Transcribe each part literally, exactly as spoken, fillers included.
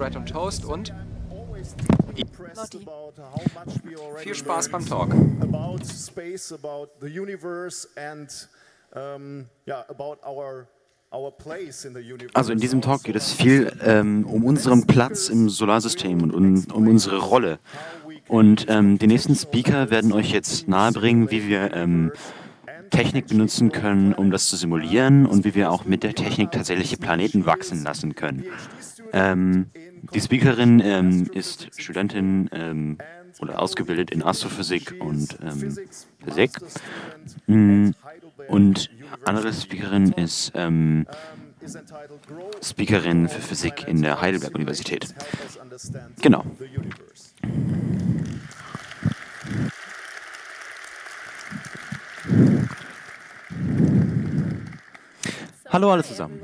Bread und Toast und viel Spaß beim Talk. About space, about the universe and um, yeah, about our Also in diesem Talk geht es viel ähm, um unseren Platz im Solarsystem und um, um unsere Rolle. Und ähm, die nächsten Speaker werden euch jetzt nahebringen, wie wir ähm, Technik benutzen können, um das zu simulieren und wie wir auch mit der Technik tatsächliche Planeten wachsen lassen können. Ähm, die Speakerin ähm, ist Studentin ähm, oder ausgebildet in Astrophysik und ähm, Physik. Und andere Speakerin ist ähm, Speakerin für Physik in der Heidelberg-Universität. Genau. Hallo alle zusammen.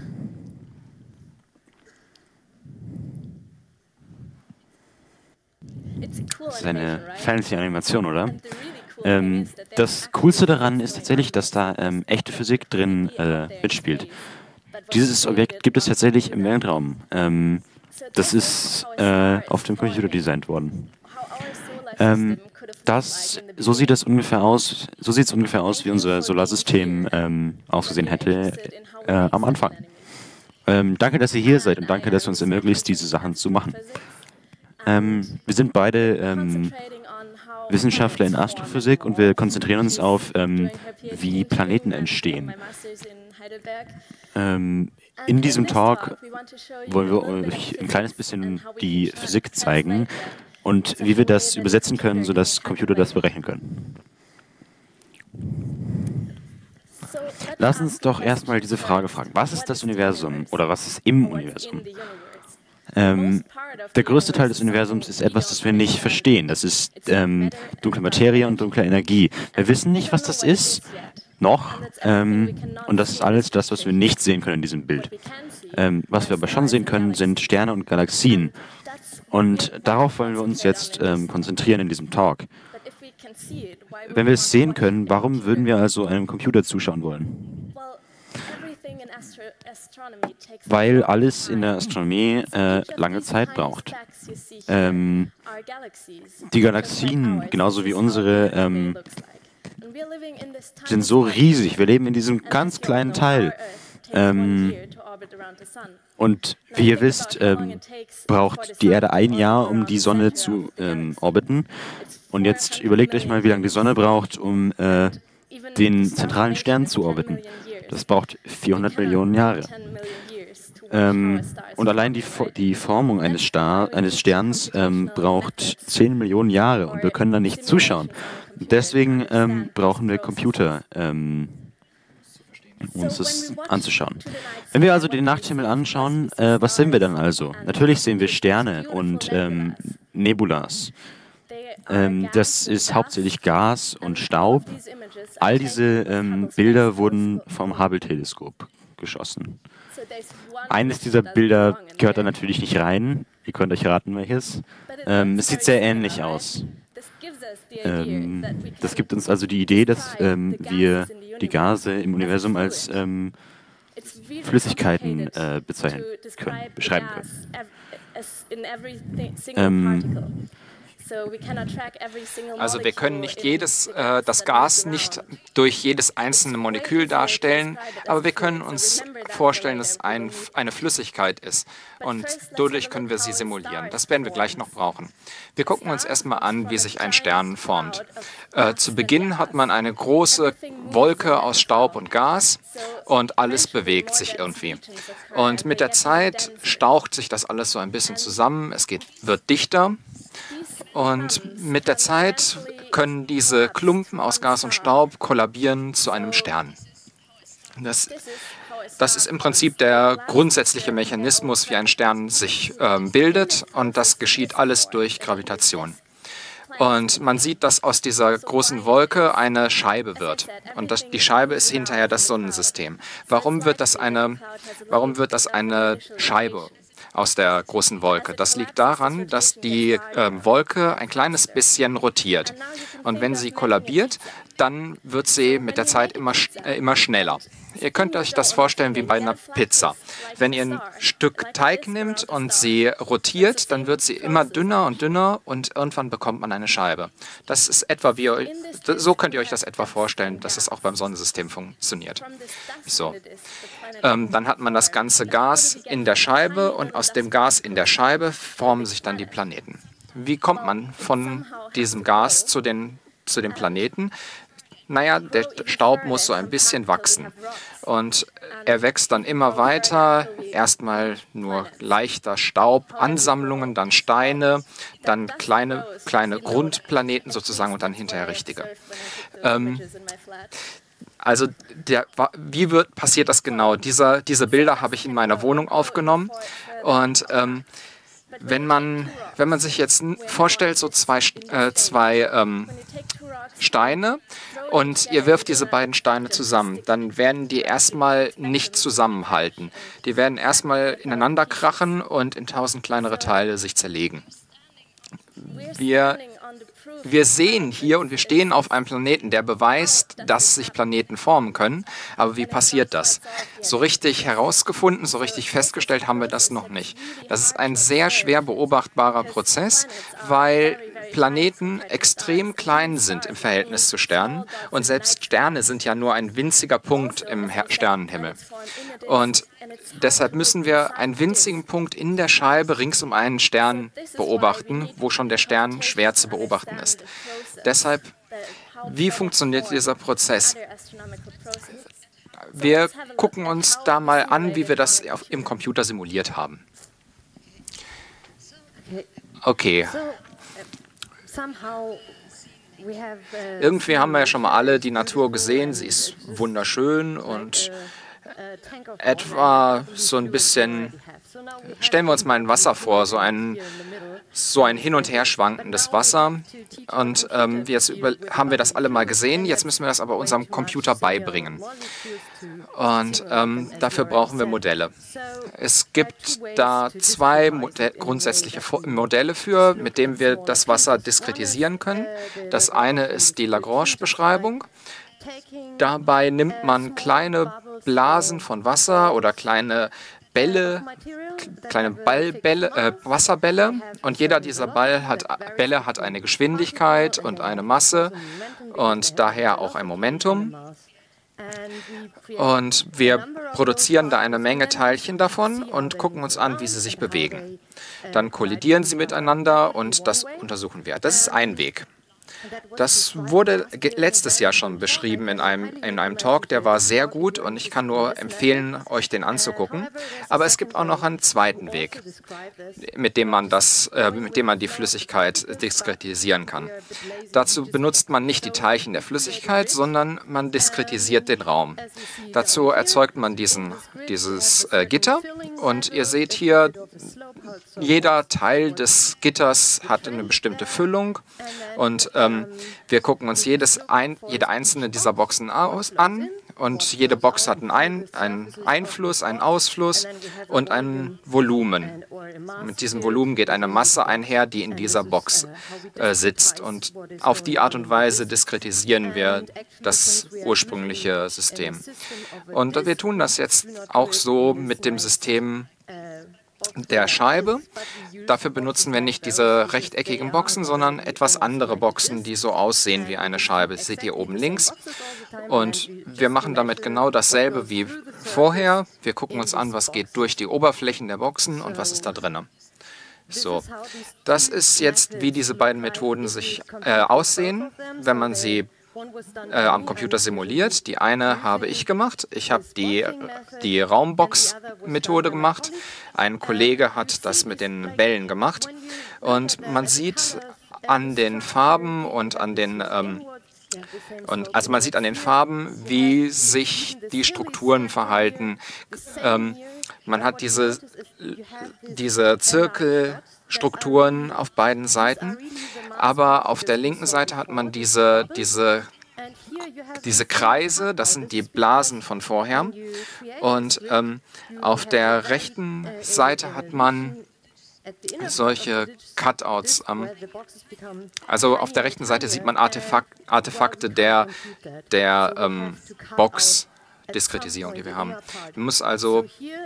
Das ist eine fancy Animation, oder? Ähm, das Coolste daran ist tatsächlich, dass da ähm, echte Physik drin äh, mitspielt. Dieses Objekt gibt es tatsächlich im Weltraum. Ähm, das ist äh, auf dem Computer designt worden. Ähm, das, so sieht es ungefähr aus. So sieht es ungefähr aus, wie unser Solarsystem ähm, ausgesehen hätte äh, am Anfang. Ähm, danke, dass ihr hier seid und danke, dass ihr uns ermöglicht, diese Sachen zu machen. Ähm, wir sind beide ähm, Wissenschaftler in Astrophysik und wir konzentrieren uns auf, ähm, wie Planeten entstehen. Ähm, in diesem Talk wollen wir euch ein kleines bisschen die Physik zeigen und wie wir das übersetzen können, sodass Computer das berechnen können. Lass uns doch erstmal diese Frage fragen. Was ist das Universum oder was ist im Universum? Ähm, der größte Teil des Universums ist etwas, das wir nicht verstehen. Das ist ähm, dunkle Materie und dunkle Energie. Wir wissen nicht, was das ist, noch. Ähm, und das ist alles das, was wir nicht sehen können in diesem Bild. Ähm, was wir aber schon sehen können, sind Sterne und Galaxien. Und darauf wollen wir uns jetzt ähm, konzentrieren in diesem Talk. Wenn wir es sehen können, warum würden wir also einem Computer zuschauen wollen? Weil alles in der Astronomie äh, lange Zeit braucht. Ähm, die Galaxien, genauso wie unsere, ähm, sind so riesig. Wir leben in diesem ganz kleinen Teil. Ähm, und wie ihr wisst, ähm, braucht die Erde ein Jahr, um die Sonne zu ähm, orbiten. Und jetzt überlegt euch mal, wie lange die Sonne braucht, um äh, den zentralen Stern zu orbiten. Das braucht vierhundert Millionen Jahre. Ähm, und allein die, die Formung eines, Star, eines Sterns ähm, braucht zehn Millionen Jahre und wir können da nicht zuschauen. Deswegen ähm, brauchen wir Computer, ähm, um uns das anzuschauen. Wenn wir also den Nachthimmel anschauen, äh, was sehen wir dann also? Natürlich sehen wir Sterne und ähm, Nebulas. Ähm, das ist hauptsächlich Gas und Staub. All diese ähm, Bilder wurden vom Hubble-Teleskop geschossen. Eines dieser Bilder gehört da natürlich nicht rein. Ihr könnt euch raten, welches. Ähm, es sieht sehr ähnlich aus. Ähm, das gibt uns also die Idee, dass ähm, wir die Gase im Universum als ähm, Flüssigkeiten äh, bezeichnen können, beschreiben können. Ähm, Also wir können nicht jedes, äh, das Gas nicht durch jedes einzelne Molekül darstellen, aber wir können uns vorstellen, dass es ein, eine Flüssigkeit ist und dadurch können wir sie simulieren. Das werden wir gleich noch brauchen. Wir gucken uns erstmal an, wie sich ein Stern formt. Äh, zu Beginn hat man eine große Wolke aus Staub und Gas und alles bewegt sich irgendwie. Und mit der Zeit staucht sich das alles so ein bisschen zusammen, es geht, wird dichter. Und mit der Zeit können diese Klumpen aus Gas und Staub kollabieren zu einem Stern. Das, das ist im Prinzip der grundsätzliche Mechanismus, wie ein Stern sich ähm, bildet, und das geschieht alles durch Gravitation. Und man sieht, dass aus dieser großen Wolke eine Scheibe wird. Und das, die Scheibe ist hinterher das Sonnensystem. Warum wird das eine, warum wird das eine Scheibe aus der großen Wolke? Das liegt daran, dass die äh, Wolke ein kleines bisschen rotiert. Und wenn sie kollabiert, dann wird sie mit der Zeit immer, äh, immer schneller. Ihr könnt euch das vorstellen wie bei einer Pizza. Wenn ihr ein Stück Teig nimmt und sie rotiert, dann wird sie immer dünner und dünner und irgendwann bekommt man eine Scheibe. Das ist etwa wie ihr, so könnt ihr euch das etwa vorstellen, dass es auch beim Sonnensystem funktioniert. So. Ähm, dann hat man das ganze Gas in der Scheibe und aus dem Gas in der Scheibe formen sich dann die Planeten. Wie kommt man von diesem Gas zu den, zu den Planeten? Naja, der Staub muss so ein bisschen wachsen. Und er wächst dann immer weiter. Erstmal nur leichter Staub, Ansammlungen, dann Steine, dann kleine, kleine Grundplaneten sozusagen und dann hinterher richtige. Ähm, also der, wie wird, passiert das genau? Dieser, diese Bilder habe ich in meiner Wohnung aufgenommen. Und ähm, wenn man, wenn man sich jetzt vorstellt, so zwei, äh, zwei ähm, Steine und ihr wirft diese beiden Steine zusammen, dann werden die erstmal nicht zusammenhalten. Die werden erstmal ineinander krachen und in tausend kleinere Teile sich zerlegen. Wir, wir sehen hier und wir stehen auf einem Planeten, der beweist, dass sich Planeten formen können. Aber wie passiert das? So richtig herausgefunden, so richtig festgestellt haben wir das noch nicht. Das ist ein sehr schwer beobachtbarer Prozess, weil Planeten extrem klein sind im Verhältnis zu Sternen. Und selbst Sterne sind ja nur ein winziger Punkt im Sternenhimmel. Und deshalb müssen wir einen winzigen Punkt in der Scheibe rings um einen Stern beobachten, wo schon der Stern schwer zu beobachten ist. Deshalb, wie funktioniert dieser Prozess? Wir gucken uns da mal an, wie wir das im Computer simuliert haben. Okay. Irgendwie haben wir ja schon mal alle die Natur gesehen. Sie ist wunderschön und etwa so ein bisschen, stellen wir uns mal ein Wasser vor, so ein, so ein hin und her schwankendes Wasser. Und ähm, jetzt über, haben wir das alle mal gesehen, jetzt müssen wir das aber unserem Computer beibringen. Und ähm, dafür brauchen wir Modelle. Es gibt da zwei Modell, grundsätzliche Modelle für, mit denen wir das Wasser diskretisieren können. Das eine ist die Lagrange-Beschreibung. Dabei nimmt man kleine Blasen von Wasser oder kleine Bälle, kleine Ballbälle, äh, Wasserbälle, und jeder dieser Ball hat, Bälle hat eine Geschwindigkeit und eine Masse und daher auch ein Momentum. Und wir produzieren da eine Menge Teilchen davon und gucken uns an, wie sie sich bewegen. Dann kollidieren sie miteinander und das untersuchen wir. Das ist ein Weg. Das wurde letztes Jahr schon beschrieben in einem, in einem Talk, der war sehr gut und ich kann nur empfehlen, euch den anzugucken. Aber es gibt auch noch einen zweiten Weg, mit dem man, das, äh, mit dem man die Flüssigkeit diskretisieren kann. Dazu benutzt man nicht die Teilchen der Flüssigkeit, sondern man diskretisiert den Raum. Dazu erzeugt man diesen, dieses äh, Gitter und ihr seht hier, jeder Teil des Gitters hat eine bestimmte Füllung und ähm, wir gucken uns jedes ein, jede einzelne dieser Boxen aus, an und jede Box hat einen, ein, einen Einfluss, einen Ausfluss und ein Volumen. Mit diesem Volumen geht eine Masse einher, die in dieser Box äh, sitzt und auf die Art und Weise diskretisieren wir das ursprüngliche System. Und wir tun das jetzt auch so mit dem System der Scheibe. Dafür benutzen wir nicht diese rechteckigen Boxen, sondern etwas andere Boxen, die so aussehen wie eine Scheibe. Das seht ihr oben links. Und wir machen damit genau dasselbe wie vorher. Wir gucken uns an, was geht durch die Oberflächen der Boxen und was ist da drin. So, das ist jetzt, wie diese beiden Methoden sich äh, aussehen, wenn man sie Äh, am Computer simuliert. Die eine habe ich gemacht. Ich habe die, die Raumbox-Methode gemacht. Ein Kollege hat das mit den Bällen gemacht. Und man sieht an den Farben und an den ähm, und also man sieht an den Farben, wie sich die Strukturen verhalten. Ähm, man hat diese, diese Zirkelstrukturen auf beiden Seiten, aber auf der linken Seite hat man diese, diese, diese Kreise, das sind die Blasen von vorher. Und ähm, auf der rechten Seite hat man solche Cutouts. Ähm, also auf der rechten Seite sieht man Artefakt, Artefakte der, der ähm, Box-Diskretisierung, die wir haben. Man muss also,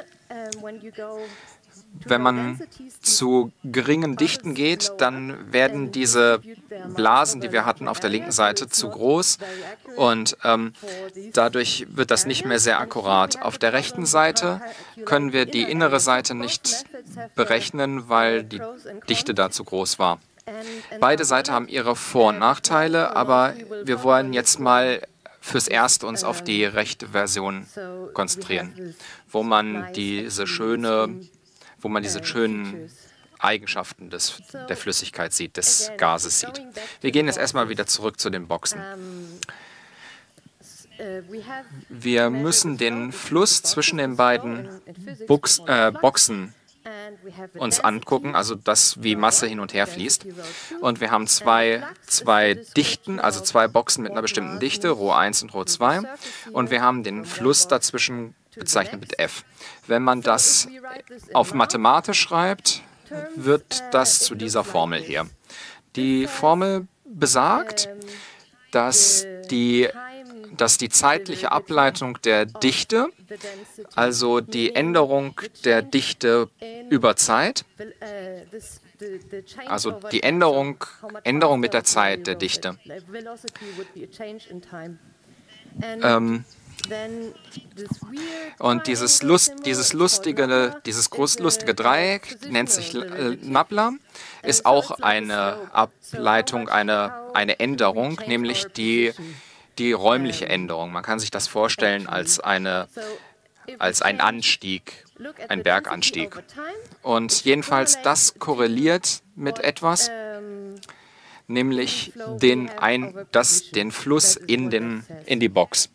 wenn man zu geringen Dichten geht, dann werden diese Blasen, die wir hatten auf der linken Seite, zu groß und ähm, dadurch wird das nicht mehr sehr akkurat. Auf der rechten Seite können wir die innere Seite nicht berechnen, weil die Dichte da zu groß war. Beide Seiten haben ihre Vor- und Nachteile, aber wir wollen jetzt mal fürs Erste uns auf die rechte Version konzentrieren, wo man diese schöne wo man diese schönen Eigenschaften des, der Flüssigkeit sieht, des Gases sieht. Wir gehen jetzt erstmal wieder zurück zu den Boxen. Wir müssen den Fluss zwischen den beiden Bux, äh, Boxen uns angucken, also das, wie Masse hin und her fließt. Und wir haben zwei, zwei Dichten, also zwei Boxen mit einer bestimmten Dichte, Rho eins und Rho zwei. Und wir haben den Fluss dazwischen bezeichnet mit F. Wenn man das auf Mathematisch schreibt, wird das zu dieser Formel hier. Die Formel besagt, dass die, dass die zeitliche Ableitung der Dichte, also die Änderung der Dichte über Zeit, also die Änderung, Änderung mit der Zeit der Dichte, ähm, und dieses, Lust, dieses lustige, dieses groß lustige Dreieck nennt sich Nabla, ist auch eine Ableitung, eine, eine Änderung, nämlich die, die räumliche Änderung. Man kann sich das vorstellen als, eine, als ein Anstieg, ein Berganstieg. Und jedenfalls das korreliert mit etwas, nämlich den, ein, das, den Fluss in, den, in die Box.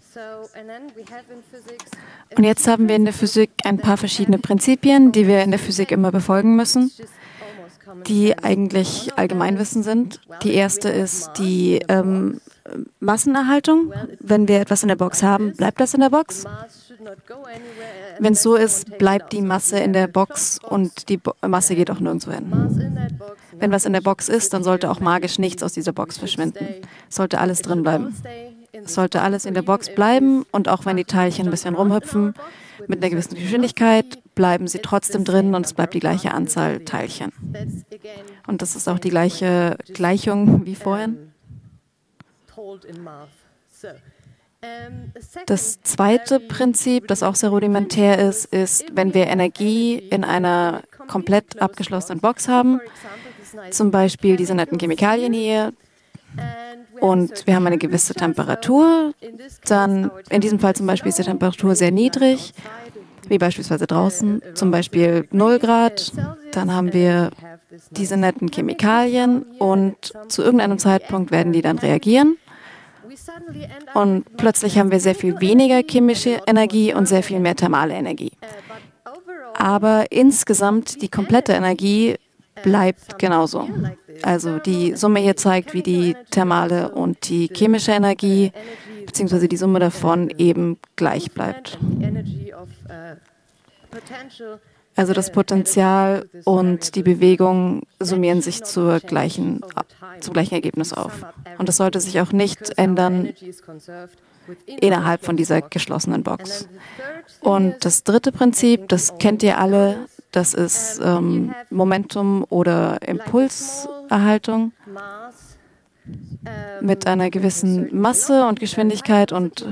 Und jetzt haben wir in der Physik ein paar verschiedene Prinzipien, die wir in der Physik immer befolgen müssen, die eigentlich Allgemeinwissen sind. Die erste ist die ähm, Massenerhaltung. Wenn wir etwas in der Box haben, bleibt das in der Box. Wenn es so ist, bleibt die Masse in der Box und die Bo- Masse geht auch nirgendwo hin. Wenn was in der Box ist, dann sollte auch magisch nichts aus dieser Box verschwinden. Es sollte alles drin bleiben. Es sollte alles in der Box bleiben und auch wenn die Teilchen ein bisschen rumhüpfen, mit einer gewissen Geschwindigkeit, bleiben sie trotzdem drin und es bleibt die gleiche Anzahl Teilchen. Und das ist auch die gleiche Gleichung wie vorhin. Das zweite Prinzip, das auch sehr rudimentär ist, ist, wenn wir Energie in einer komplett abgeschlossenen Box haben, zum Beispiel diese netten Chemikalien hier, und wir haben eine gewisse Temperatur, dann in diesem Fall zum Beispiel ist die Temperatur sehr niedrig, wie beispielsweise draußen, zum Beispiel null Grad, dann haben wir diese netten Chemikalien und zu irgendeinem Zeitpunkt werden die dann reagieren. Und plötzlich haben wir sehr viel weniger chemische Energie und sehr viel mehr thermale Energie. Aber insgesamt die komplette Energie bleibt genauso. Also die Summe hier zeigt, wie die thermale und die chemische Energie, beziehungsweise die Summe davon eben gleich bleibt. Also das Potenzial und die Bewegung summieren sich zur gleichen, zum gleichen Ergebnis auf. Und das sollte sich auch nicht ändern innerhalb von dieser geschlossenen Box. Und das dritte Prinzip, das kennt ihr alle, das ist ähm, Momentum oder Impulserhaltung mit einer gewissen Masse und Geschwindigkeit und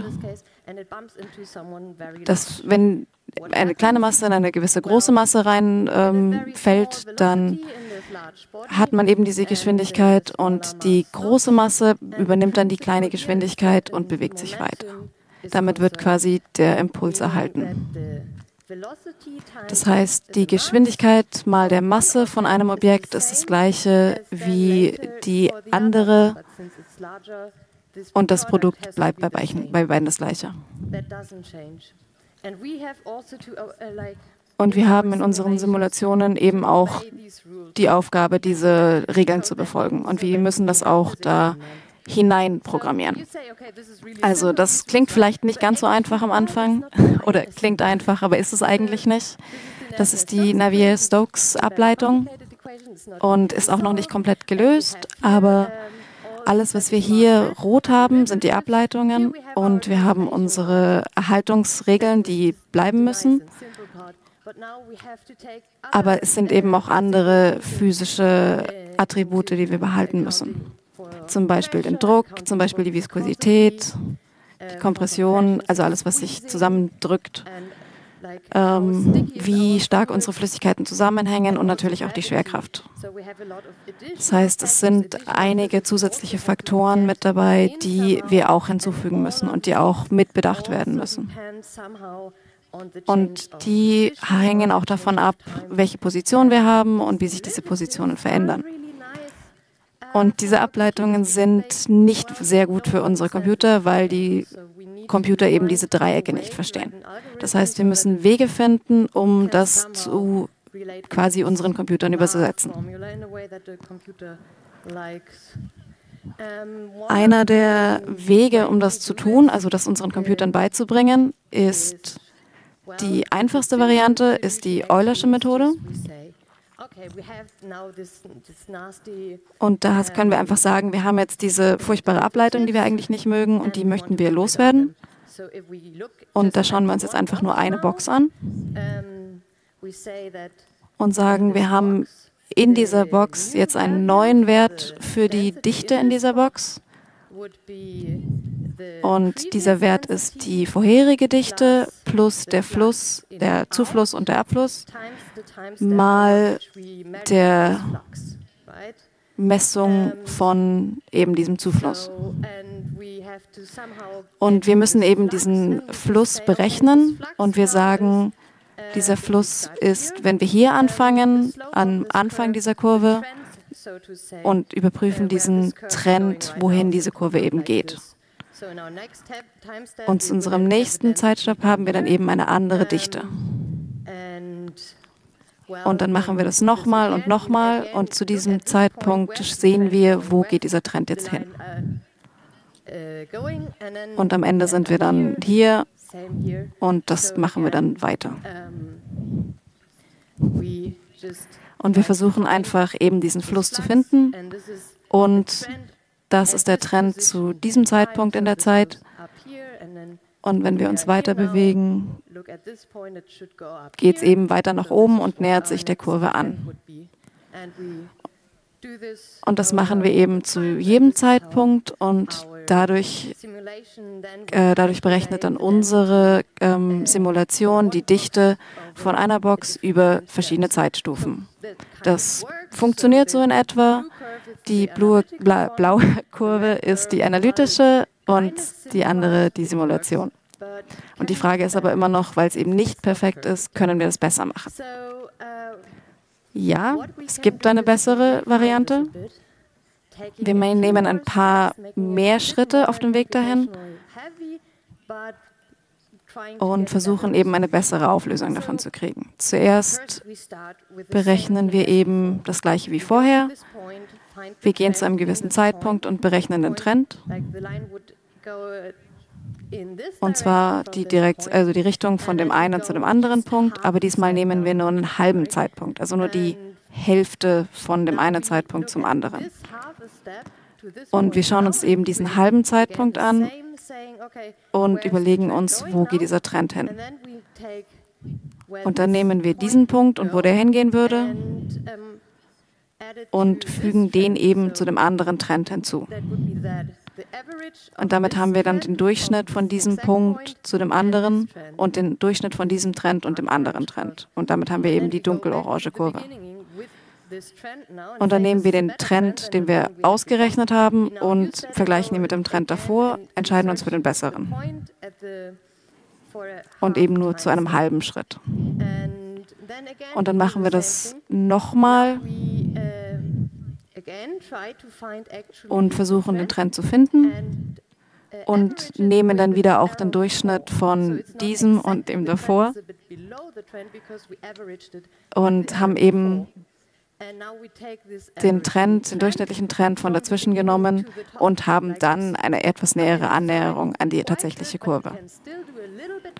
das, wenn eine kleine Masse in eine gewisse große Masse reinfällt, ähm, dann hat man eben diese Geschwindigkeit und die große Masse übernimmt dann die kleine Geschwindigkeit und bewegt sich weiter. Damit wird quasi der Impuls erhalten. Das heißt, die Geschwindigkeit mal der Masse von einem Objekt ist das gleiche wie die andere und das Produkt bleibt bei beiden, bei beiden das gleiche. Und wir haben in unseren Simulationen eben auch die Aufgabe, diese Regeln zu befolgen. Und wir müssen das auch da hinein programmieren. Also das klingt vielleicht nicht ganz so einfach am Anfang oder klingt einfach, aber ist es eigentlich nicht. Das ist die Navier-Stokes-Ableitung. und ist auch noch nicht komplett gelöst, aber alles, was wir hier rot haben, sind die Ableitungen und wir haben unsere Erhaltungsregeln, die bleiben müssen. Aber es sind eben auch andere physische Attribute, die wir behalten müssen. Zum Beispiel den Druck, zum Beispiel die Viskosität, die Kompression, also alles, was sich zusammendrückt, ähm, wie stark unsere Flüssigkeiten zusammenhängen und natürlich auch die Schwerkraft. Das heißt, es sind einige zusätzliche Faktoren mit dabei, die wir auch hinzufügen müssen und die auch mitbedacht werden müssen. Und die hängen auch davon ab, welche Position wir haben und wie sich diese Positionen verändern. Und diese Ableitungen sind nicht sehr gut für unsere Computer, weil die Computer eben diese Dreiecke nicht verstehen. Das heißt, wir müssen Wege finden, um das zu quasi unseren Computern übersetzen. Einer der Wege, um das zu tun, also das unseren Computern beizubringen, ist die einfachste Variante, ist die Eulersche Methode. Und da können wir einfach sagen, wir haben jetzt diese furchtbare Ableitung, die wir eigentlich nicht mögen, und die möchten wir loswerden. Und da schauen wir uns jetzt einfach nur eine Box an und sagen, wir haben in dieser Box jetzt einen neuen Wert für die Dichte in dieser Box. Und dieser Wert ist die vorherige Dichte plus der Fluss, der Zufluss und der Abfluss mal der Messung von eben diesem Zufluss. Und wir müssen eben diesen Fluss berechnen und wir sagen, dieser Fluss ist, wenn wir hier anfangen, am Anfang dieser Kurve, und überprüfen diesen Trend, wohin diese Kurve eben geht. Und zu unserem nächsten Zeitstopp haben wir dann eben eine andere Dichte. Und dann machen wir das nochmal und nochmal und zu diesem Zeitpunkt sehen wir, wo geht dieser Trend jetzt hin. Und am Ende sind wir dann hier und das machen wir dann weiter. Und wir versuchen einfach eben diesen Fluss zu finden und das ist der Trend zu diesem Zeitpunkt in der Zeit. Und wenn wir uns weiter bewegen, geht es eben weiter nach oben und nähert sich der Kurve an. Und das machen wir eben zu jedem Zeitpunkt und dadurch, äh, dadurch berechnet dann unsere ähm, Simulation die Dichte von einer Box über verschiedene Zeitstufen. Das funktioniert so in etwa. Die blaue, bla, blaue Kurve ist die analytische und die andere die Simulation. Und die Frage ist aber immer noch, weil es eben nicht perfekt ist, können wir das besser machen? Ja, es gibt eine bessere Variante. Wir nehmen ein paar mehr Schritte auf dem Weg dahin und versuchen eben eine bessere Auflösung davon zu kriegen. Zuerst berechnen wir eben das Gleiche wie vorher. Wir gehen zu einem gewissen Zeitpunkt und berechnen den Trend. Und zwar die, direkt, also die Richtung von dem einen zu dem anderen Punkt, aber diesmal nehmen wir nur einen halben Zeitpunkt, also nur die Hälfte von dem einen Zeitpunkt zum anderen. Und wir schauen uns eben diesen halben Zeitpunkt an und überlegen uns, wo geht dieser Trend hin. Und dann nehmen wir diesen Punkt und wo der hingehen würde und fügen den eben zu dem anderen Trend hinzu. Und damit haben wir dann den Durchschnitt von diesem Punkt zu dem anderen und den Durchschnitt von diesem Trend und dem anderen Trend. Und damit haben wir eben die dunkelorange Kurve. Und dann nehmen wir den Trend, den wir ausgerechnet haben, und vergleichen ihn mit dem Trend davor, entscheiden uns für den besseren. Und eben nur zu einem halben Schritt. Und dann machen wir das nochmal und versuchen, den Trend zu finden und nehmen dann wieder auch den Durchschnitt von diesem und dem davor und haben eben den Trend, den durchschnittlichen Trend von dazwischen genommen und haben dann eine etwas nähere Annäherung an die tatsächliche Kurve.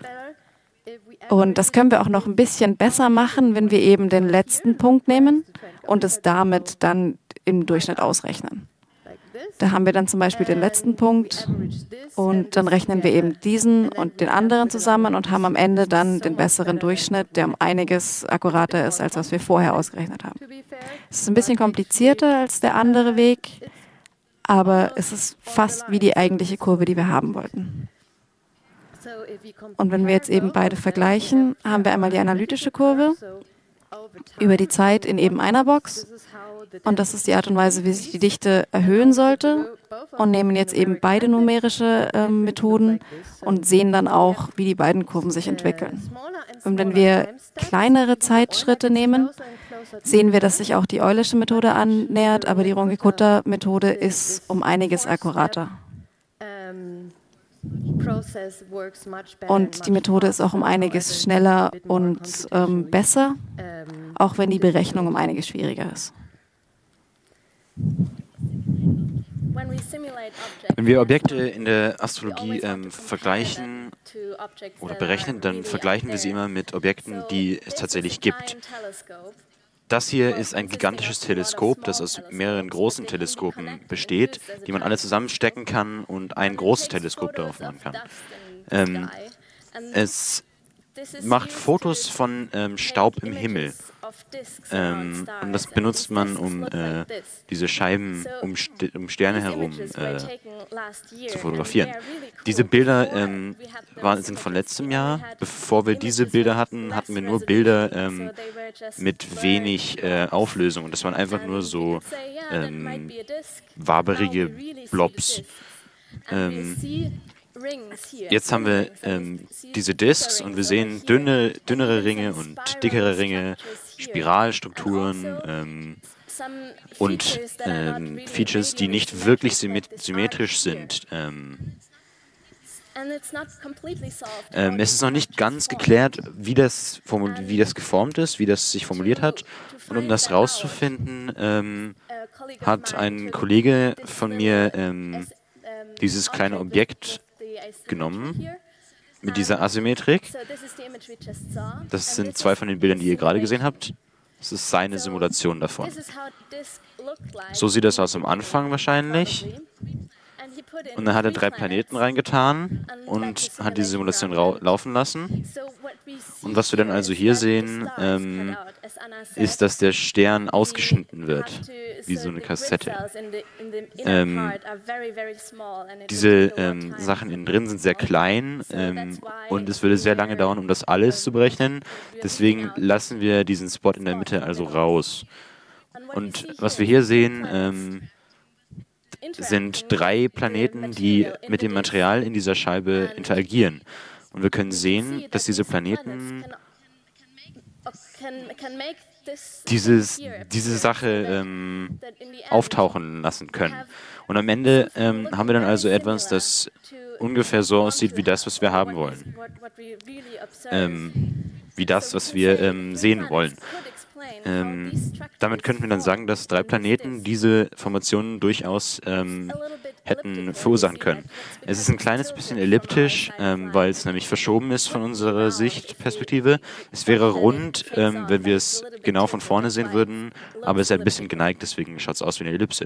Und das können wir auch noch ein bisschen besser machen, wenn wir eben den letzten Punkt nehmen und es damit dann im Durchschnitt ausrechnen. Da haben wir dann zum Beispiel den letzten Punkt und dann rechnen wir eben diesen und den anderen zusammen und haben am Ende dann den besseren Durchschnitt, der um einiges akkurater ist, als was wir vorher ausgerechnet haben. Es ist ein bisschen komplizierter als der andere Weg, aber es ist fast wie die eigentliche Kurve, die wir haben wollten. Und wenn wir jetzt eben beide vergleichen, haben wir einmal die analytische Kurve über die Zeit in eben einer Box. Und das ist die Art und Weise, wie sich die Dichte erhöhen sollte. Und nehmen jetzt eben beide numerische äh, Methoden und sehen dann auch, wie die beiden Kurven sich entwickeln. Und wenn wir kleinere Zeitschritte nehmen, sehen wir, dass sich auch die Eulersche Methode annähert, aber die Runge-Kutta-Methode ist um einiges akkurater. Und die Methode ist auch um einiges schneller und ähm, besser, auch wenn die Berechnung um einiges schwieriger ist. Wenn wir Objekte in der Astrologie ähm, vergleichen oder berechnen, dann vergleichen wir sie immer mit Objekten, die es tatsächlich gibt. Das hier ist ein gigantisches Teleskop, das aus mehreren großen Teleskopen besteht, die man alle zusammenstecken kann und ein großes Teleskop darauf machen kann. Ähm, es macht Fotos von ähm, Staub im Himmel. Ähm, und das benutzt man, um äh, diese Scheiben um, St um Sterne herum äh, zu fotografieren. Diese Bilder ähm, waren, sind von letztem Jahr. Bevor wir diese Bilder hatten, hatten wir nur Bilder ähm, mit wenig äh, Auflösung. Und das waren einfach nur so ähm, waberige Blobs. Ähm, Jetzt haben wir ähm, diese Disks und wir sehen dünne, dünnere Ringe und dickere Ringe, Spiralstrukturen ähm, und ähm, Features, die nicht wirklich symmetrisch sind. Ähm, ähm, es ist noch nicht ganz geklärt, wie das, wie das geformt ist, wie das sich formuliert hat. Und um das rauszufinden, ähm, hat ein Kollege von mir ähm, dieses kleine Objekt genommen mit dieser Asymmetrik. Das sind zwei von den Bildern, die ihr gerade gesehen habt. Das ist seine Simulation davon. So sieht das aus am Anfang wahrscheinlich. Und dann hat er drei Planeten reingetan und hat die Simulation laufen lassen. Und was wir dann also hier sehen, ähm, ist, dass der Stern ausgeschnitten wird, wie so eine Kassette. Ähm, diese ähm, Sachen innen drin sind sehr klein ähm, und es würde sehr lange dauern, um das alles zu berechnen. Deswegen lassen wir diesen Spot in der Mitte also raus. Und was wir hier sehen, ähm, sind drei Planeten, die mit dem Material in dieser Scheibe interagieren. Und wir können sehen, dass diese Planeten dieses, diese Sache ähm, auftauchen lassen können. Und am Ende ähm, haben wir dann also etwas, das ungefähr so aussieht wie das, was wir haben wollen. Ähm, wie das, was wir ähm, sehen wollen. Ähm, damit könnten wir dann sagen, dass drei Planeten diese Formationen durchaus ähm, hätten verursachen können. Es ist ein kleines bisschen elliptisch, ähm, weil es nämlich verschoben ist von unserer Sichtperspektive. Es wäre rund, ähm, wenn wir es genau von vorne sehen würden, aber es ist ein bisschen geneigt, deswegen schaut es aus wie eine Ellipse.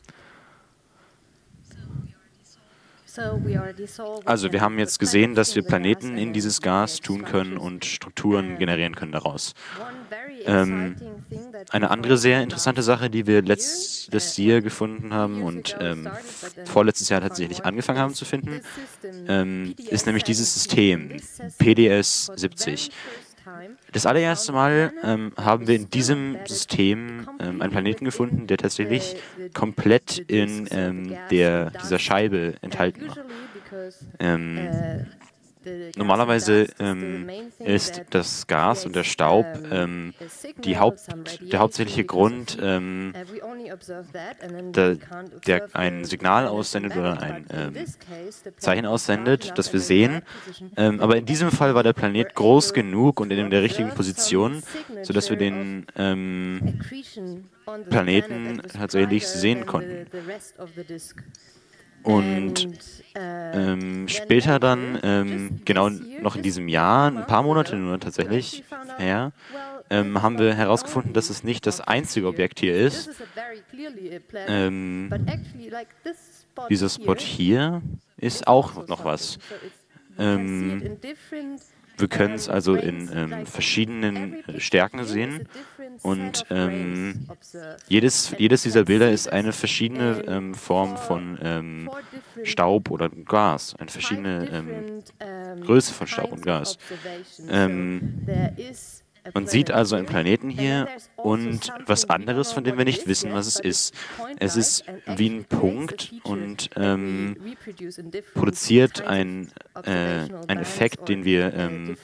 Also wir haben jetzt gesehen, dass wir Planeten in dieses Gas tun können und Strukturen generieren können daraus. Ähm, eine andere sehr interessante Sache, die wir letztes Jahr gefunden haben und ähm, vorletztes Jahr tatsächlich angefangen haben zu finden, ähm, ist nämlich dieses System, P D S siebzig. Das allererste Mal ähm, haben wir in diesem System ähm, einen Planeten gefunden, der tatsächlich komplett in ähm, der, dieser Scheibe enthalten war. Ähm, normalerweise ähm, ist das Gas und der Staub ähm, die Haupt, der hauptsächliche Grund, ähm, der, der ein Signal aussendet oder ein ähm, Zeichen aussendet, das wir sehen. Ähm, aber in diesem Fall war der Planet groß genug und in der richtigen Position, sodass wir den ähm, Planeten tatsächlich sehen konnten. Und ähm, später dann, ähm, genau noch in diesem Jahr, ein paar Monate nur tatsächlich her, ähm, haben wir herausgefunden, dass es nicht das einzige Objekt hier ist. Ähm, dieser Spot hier ist auch noch was. Ähm, wir können es also in ähm, verschiedenen Stärken sehen und ähm, jedes, jedes dieser Bilder ist eine verschiedene ähm, Form von ähm, Staub oder Gas, eine verschiedene ähm, Größe von Staub und Gas. Ähm, Man sieht also einen Planeten hier und was anderes, von dem wir nicht wissen, was es ist. Es ist wie ein Punkt und ähm, produziert ein, äh, einen Effekt, den wir ähm,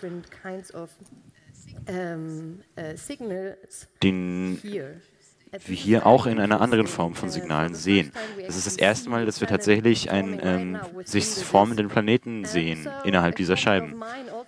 den wir hier auch in einer anderen Form von Signalen sehen. Das ist das erste Mal, dass wir tatsächlich einen ähm, sich formenden Planeten sehen innerhalb dieser Scheiben.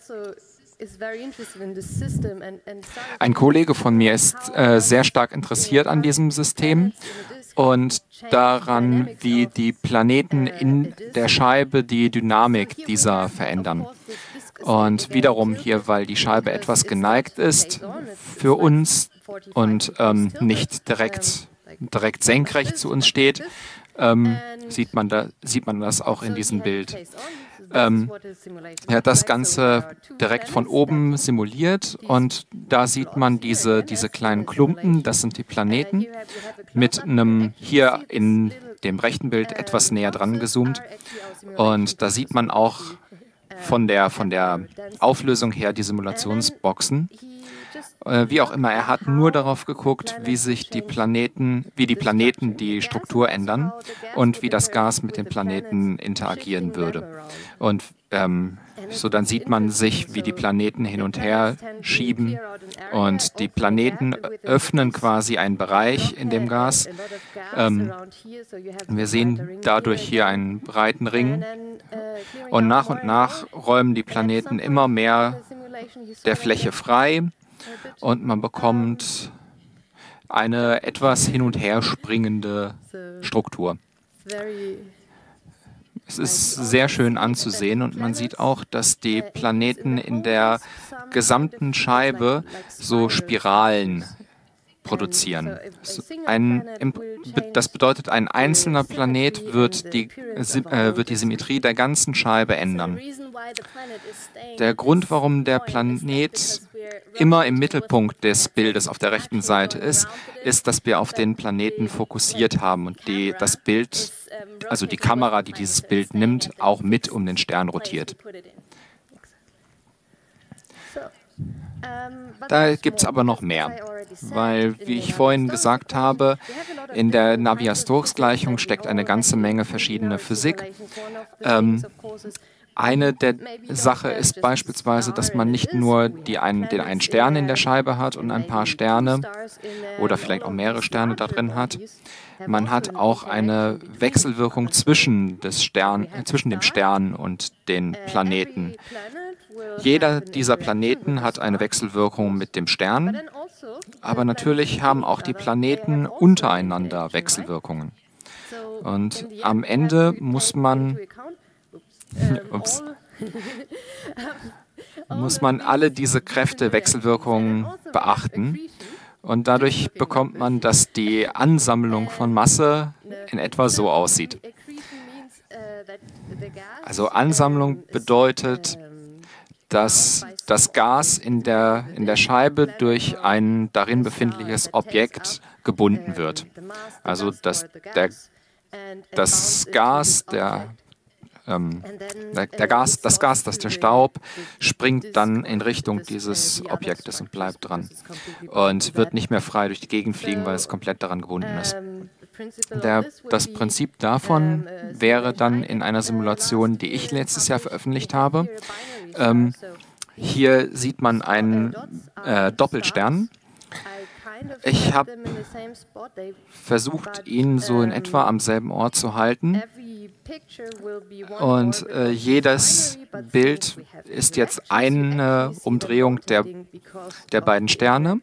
Ein Kollege von mir ist äh, sehr stark interessiert an diesem System und daran, wie die Planeten in der Scheibe die Dynamik dieser verändern. Und wiederum hier, weil die Scheibe etwas geneigt ist für uns und ähm, nicht direkt, direkt senkrecht zu uns steht, ähm, sieht man da, sieht man das auch in diesem Bild. Ähm, er hat das Ganze direkt von oben simuliert und da sieht man diese, diese kleinen Klumpen, das sind die Planeten, mit einem hier in dem rechten Bild etwas näher dran gezoomt und da sieht man auch von der, von der Auflösung her die Simulationsboxen. Äh, wie auch immer, er hat nur darauf geguckt, wie sich die Planeten, wie die Planeten die Struktur ändern und wie das Gas mit den Planeten interagieren würde. Und ähm, so dann sieht man sich, wie die Planeten hin und her schieben und die Planeten öffnen quasi einen Bereich in dem Gas. Ähm, wir sehen dadurch hier einen breiten Ring und nach und nach räumen die Planeten immer mehr der Fläche frei und man bekommt eine etwas hin und her springende Struktur. Es ist sehr schön anzusehen und man sieht auch, dass die Planeten in der gesamten Scheibe so Spiralen produzieren. Ein, das bedeutet, ein einzelner Planet wird die, äh, wird die Symmetrie der ganzen Scheibe ändern. Der Grund, warum der Planet immer im Mittelpunkt des Bildes auf der rechten Seite ist, ist, dass wir auf den Planeten fokussiert haben und die, das Bild, also die Kamera, die dieses Bild nimmt, auch mit um den Stern rotiert. Da gibt es aber noch mehr, weil, wie ich vorhin gesagt habe, in der Navier-Stokes-Gleichung steckt eine ganze Menge verschiedener Physik. Ähm, Eine der Sache ist beispielsweise, dass man nicht nur die einen, den einen Stern in der Scheibe hat und ein paar Sterne oder vielleicht auch mehrere Sterne da drin hat. Man hat auch eine Wechselwirkung zwischen, des Stern, äh, zwischen dem Stern und den Planeten. Jeder dieser Planeten hat eine Wechselwirkung mit dem Stern, aber natürlich haben auch die Planeten untereinander Wechselwirkungen. Und am Ende muss man Ups. muss man alle diese Kräftewechselwirkungen beachten. Und dadurch bekommt man, dass die Ansammlung von Masse in etwa so aussieht. Also Ansammlung bedeutet, dass das Gas in der, in der Scheibe durch ein darin befindliches Objekt gebunden wird. Also dass der, das Gas, der Ähm, der, der Gas, das Gas, das der Staub, springt dann in Richtung dieses Objektes und bleibt dran und wird nicht mehr frei durch die Gegend fliegen, weil es komplett daran gebunden ist. Der, das Prinzip davon wäre dann in einer Simulation, die ich letztes Jahr veröffentlicht habe. Ähm, hier sieht man einen äh, Doppelstern. Ich habe versucht, ihn so in etwa am selben Ort zu halten. Und äh, jedes Bild ist jetzt eine Umdrehung der, der beiden Sterne.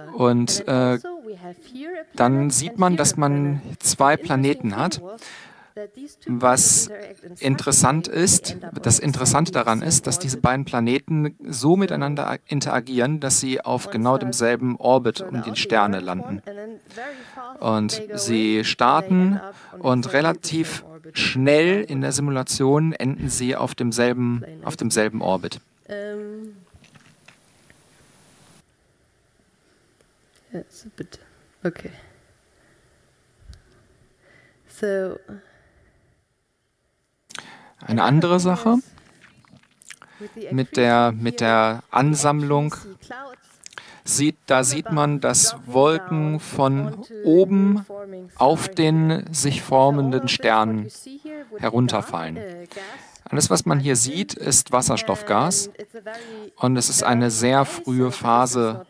Und äh, dann sieht man, dass man zwei Planeten hat. Was interessant ist, das Interessante daran ist, dass diese beiden Planeten so miteinander interagieren, dass sie auf genau demselben Orbit um die Sterne landen. Und sie starten und relativ schnell in der Simulation enden sie auf demselben, auf demselben Orbit. Okay. So. Eine andere Sache mit der, mit der Ansammlung, sieht, da sieht man, dass Wolken von oben auf den sich formenden Sternen herunterfallen. Alles, was man hier sieht, ist Wasserstoffgas und es ist eine sehr frühe Phase.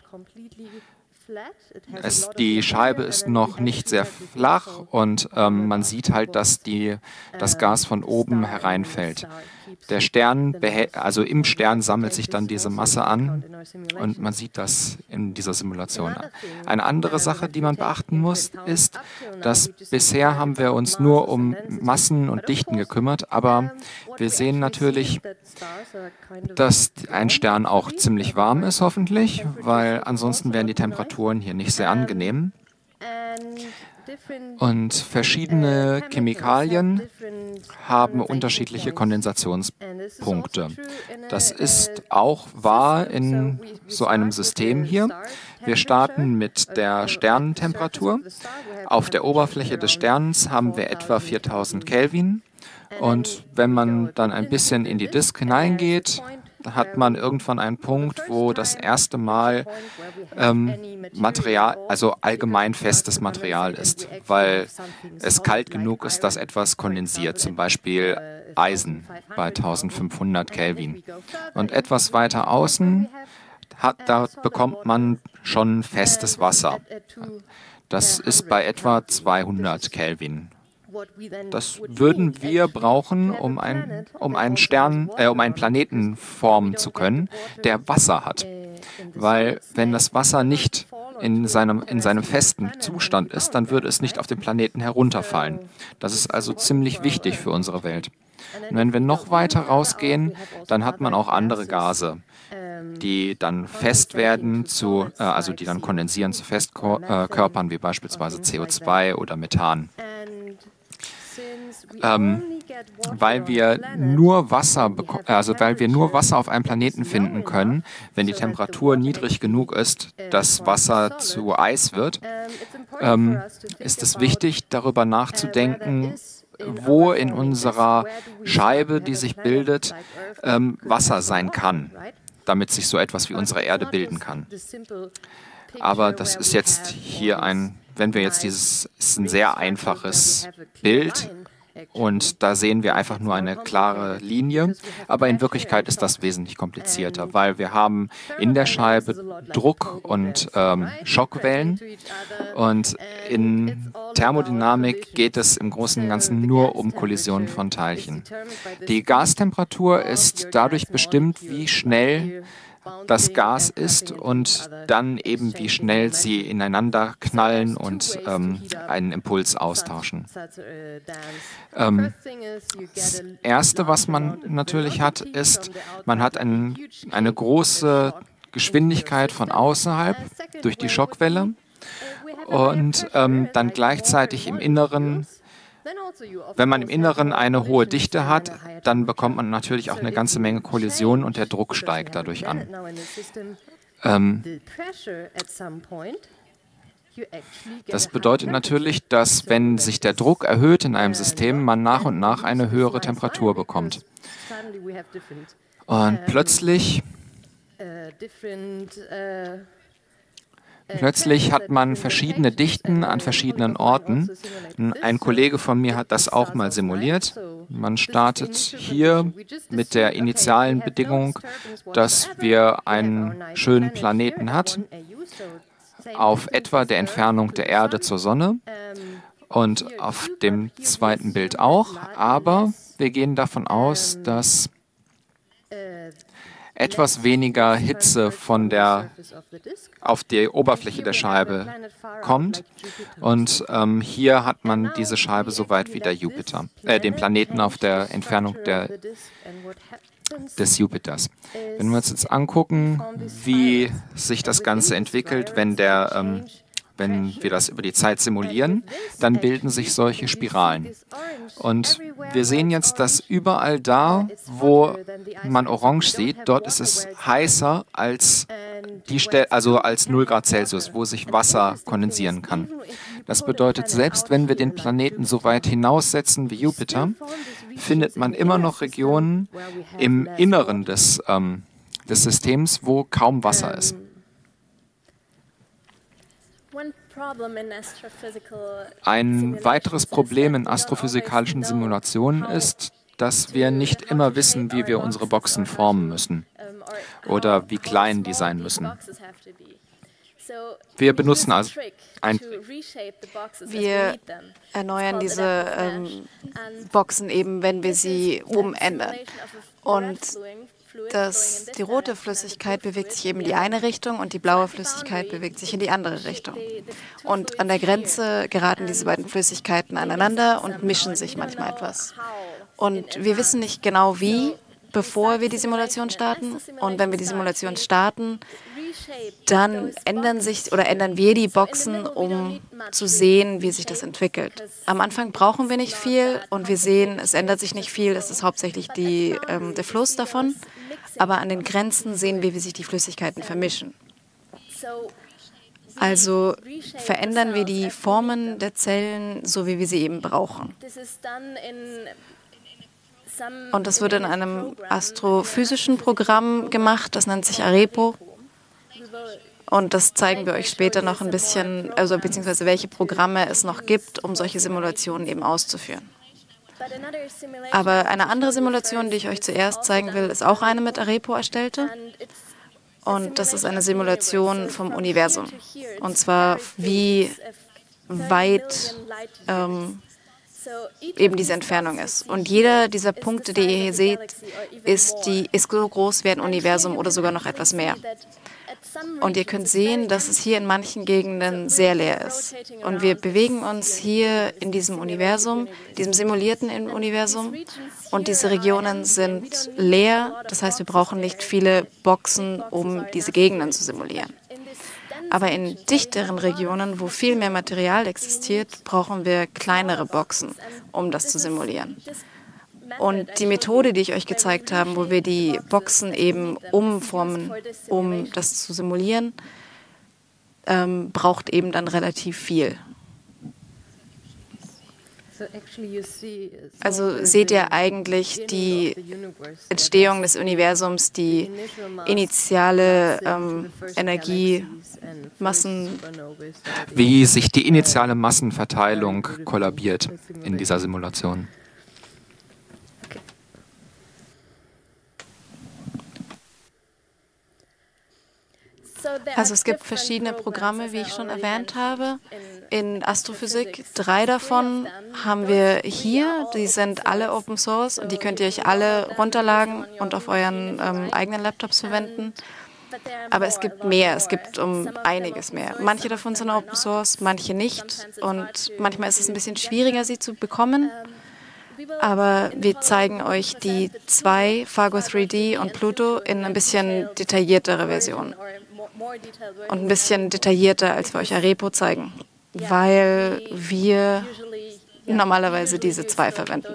Es, die Scheibe ist noch nicht sehr flach und ähm, man sieht halt, dass die, das Gas von oben hereinfällt. Der Stern, also im Stern sammelt sich dann diese Masse an und man sieht das in dieser Simulation. Eine andere Sache, die man beachten muss, ist, dass bisher haben wir uns nur um Massen und Dichten gekümmert, aber wir sehen natürlich, dass ein Stern auch ziemlich warm ist, hoffentlich, weil ansonsten wären die Temperaturen hier nicht sehr angenehm. Und verschiedene Chemikalien haben unterschiedliche Kondensationspunkte. Das ist auch wahr in so einem System hier. Wir starten mit der Sternentemperatur. Auf der Oberfläche des Sterns haben wir etwa viertausend Kelvin. Und wenn man dann ein bisschen in die Disk hineingeht, hat man irgendwann einen Punkt, wo das erste Mal ähm, Material, also allgemein festes Material ist, weil es kalt genug ist, dass etwas kondensiert, zum Beispiel Eisen bei eintausendfünfhundert Kelvin. Und etwas weiter außen, hat, da bekommt man schon festes Wasser. Das ist bei etwa zweihundert Kelvin. Das würden wir brauchen, um, ein, um einen Stern, äh, um einen Planeten formen zu können, der Wasser hat. Weil wenn das Wasser nicht in seinem, in seinem festen Zustand ist, dann würde es nicht auf den Planeten herunterfallen. Das ist also ziemlich wichtig für unsere Welt. Und wenn wir noch weiter rausgehen, dann hat man auch andere Gase, die dann fest werden, zu, äh, also die dann kondensieren zu Festkörpern, wie beispielsweise C O zwei oder Methan. Ähm, weil wir nur Wasser, also weil wir nur Wasser auf einem Planeten finden können, wenn die Temperatur niedrig genug ist, dass Wasser zu Eis wird, ähm, ist es wichtig, darüber nachzudenken, wo in unserer Scheibe, die sich bildet, ähm, Wasser sein kann, damit sich so etwas wie unsere Erde bilden kann. Aber das ist jetzt hier ein, wenn wir jetzt dieses, ist ein sehr einfaches Bild und da sehen wir einfach nur eine klare Linie, aber in Wirklichkeit ist das wesentlich komplizierter, weil wir haben in der Scheibe Druck und ähm, Schockwellen und in Thermodynamik geht es im Großen und Ganzen nur um Kollisionen von Teilchen. Die Gastemperatur ist dadurch bestimmt, wie schnell das Gas ist und dann eben, wie schnell sie ineinander knallen und ähm, einen Impuls austauschen. Ähm, das Erste, was man natürlich hat, ist, man hat ein, eine große Geschwindigkeit von außerhalb durch die Schockwelle und ähm, dann gleichzeitig im Inneren. Wenn man im Inneren eine hohe Dichte hat, dann bekommt man natürlich auch eine ganze Menge Kollisionen und der Druck steigt dadurch an. Ähm, das bedeutet natürlich, dass wenn sich der Druck erhöht in einem System, man nach und nach eine höhere Temperatur bekommt. Und plötzlich Plötzlich hat man verschiedene Dichten an verschiedenen Orten. Ein Kollege von mir hat das auch mal simuliert. Man startet hier mit der initialen Bedingung, dass wir einen schönen Planeten hat, auf etwa der Entfernung der Erde zur Sonne und auf dem zweiten Bild auch. Aber wir gehen davon aus, dass etwas weniger Hitze von der, auf die Oberfläche der Scheibe kommt. Und ähm, hier hat man diese Scheibe so weit wie der Jupiter, äh, den Planeten auf der Entfernung der, des Jupiters. Wenn wir uns jetzt angucken, wie sich das Ganze entwickelt, wenn der ähm, Wenn wir das über die Zeit simulieren, dann bilden sich solche Spiralen. Und wir sehen jetzt, dass überall da, wo man orange sieht, dort ist es heißer als die Stelle, also als null Grad Celsius, wo sich Wasser kondensieren kann. Das bedeutet, selbst wenn wir den Planeten so weit hinaussetzen wie Jupiter, findet man immer noch Regionen im Inneren des, ähm, des Systems, wo kaum Wasser ist. Ein weiteres Problem in astrophysikalischen Simulationen ist, dass wir nicht immer wissen, wie wir unsere Boxen formen müssen oder wie klein die sein müssen. Wir benutzen also ein Wir erneuern diese ähm, Boxen eben, wenn wir sie umändern. Und Das, die rote Flüssigkeit bewegt sich eben in die eine Richtung und die blaue Flüssigkeit bewegt sich in die andere Richtung. Und an der Grenze geraten diese beiden Flüssigkeiten aneinander und mischen sich manchmal etwas. Und wir wissen nicht genau wie, bevor wir die Simulation starten. Und wenn wir die Simulation starten, dann ändern sich oder ändern wir die Boxen, um zu sehen, wie sich das entwickelt. Am Anfang brauchen wir nicht viel und wir sehen, es ändert sich nicht viel. Das ist hauptsächlich die, ähm, der Fluss davon. Aber an den Grenzen sehen wir, wie sich die Flüssigkeiten vermischen. Also verändern wir die Formen der Zellen, so wie wir sie eben brauchen. Und das wird in einem astrophysischen Programm gemacht, das nennt sich AREPO. Und das zeigen wir euch später noch ein bisschen, also beziehungsweise welche Programme es noch gibt, um solche Simulationen eben auszuführen. Aber eine andere Simulation, die ich euch zuerst zeigen will, ist auch eine mit AREPO erstellte. Und das ist eine Simulation vom Universum. Und zwar, wie weit ähm, eben diese Entfernung ist. Und jeder dieser Punkte, die ihr hier seht, ist, die, ist so groß wie ein Universum oder sogar noch etwas mehr. Und ihr könnt sehen, dass es hier in manchen Gegenden sehr leer ist. Und wir bewegen uns hier in diesem Universum, diesem simulierten Universum. Und diese Regionen sind leer. Das heißt, wir brauchen nicht viele Boxen, um diese Gegenden zu simulieren. Aber in dichteren Regionen, wo viel mehr Material existiert, brauchen wir kleinere Boxen, um das zu simulieren. Und die Methode, die ich euch gezeigt habe, wo wir die Boxen eben umformen, um das zu simulieren, ähm, braucht eben dann relativ viel. Also seht ihr eigentlich die Entstehung des Universums, die initiale ähm, Energiemassen. Wie sich die initiale Massenverteilung kollabiert in dieser Simulation. Also es gibt verschiedene Programme, wie ich schon erwähnt habe, in Astrophysik. Drei davon haben wir hier, die sind alle Open Source und die könnt ihr euch alle runterladen und auf euren ähm, eigenen Laptops verwenden. Aber es gibt mehr, es gibt um einiges mehr. Manche davon sind Open Source, manche nicht und manchmal ist es ein bisschen schwieriger, sie zu bekommen. Aber wir zeigen euch die zwei, Fargo drei D und Pluto, in ein bisschen detailliertere Version. Und ein bisschen detaillierter, als wir euch AREPO zeigen, weil wir normalerweise diese zwei verwenden.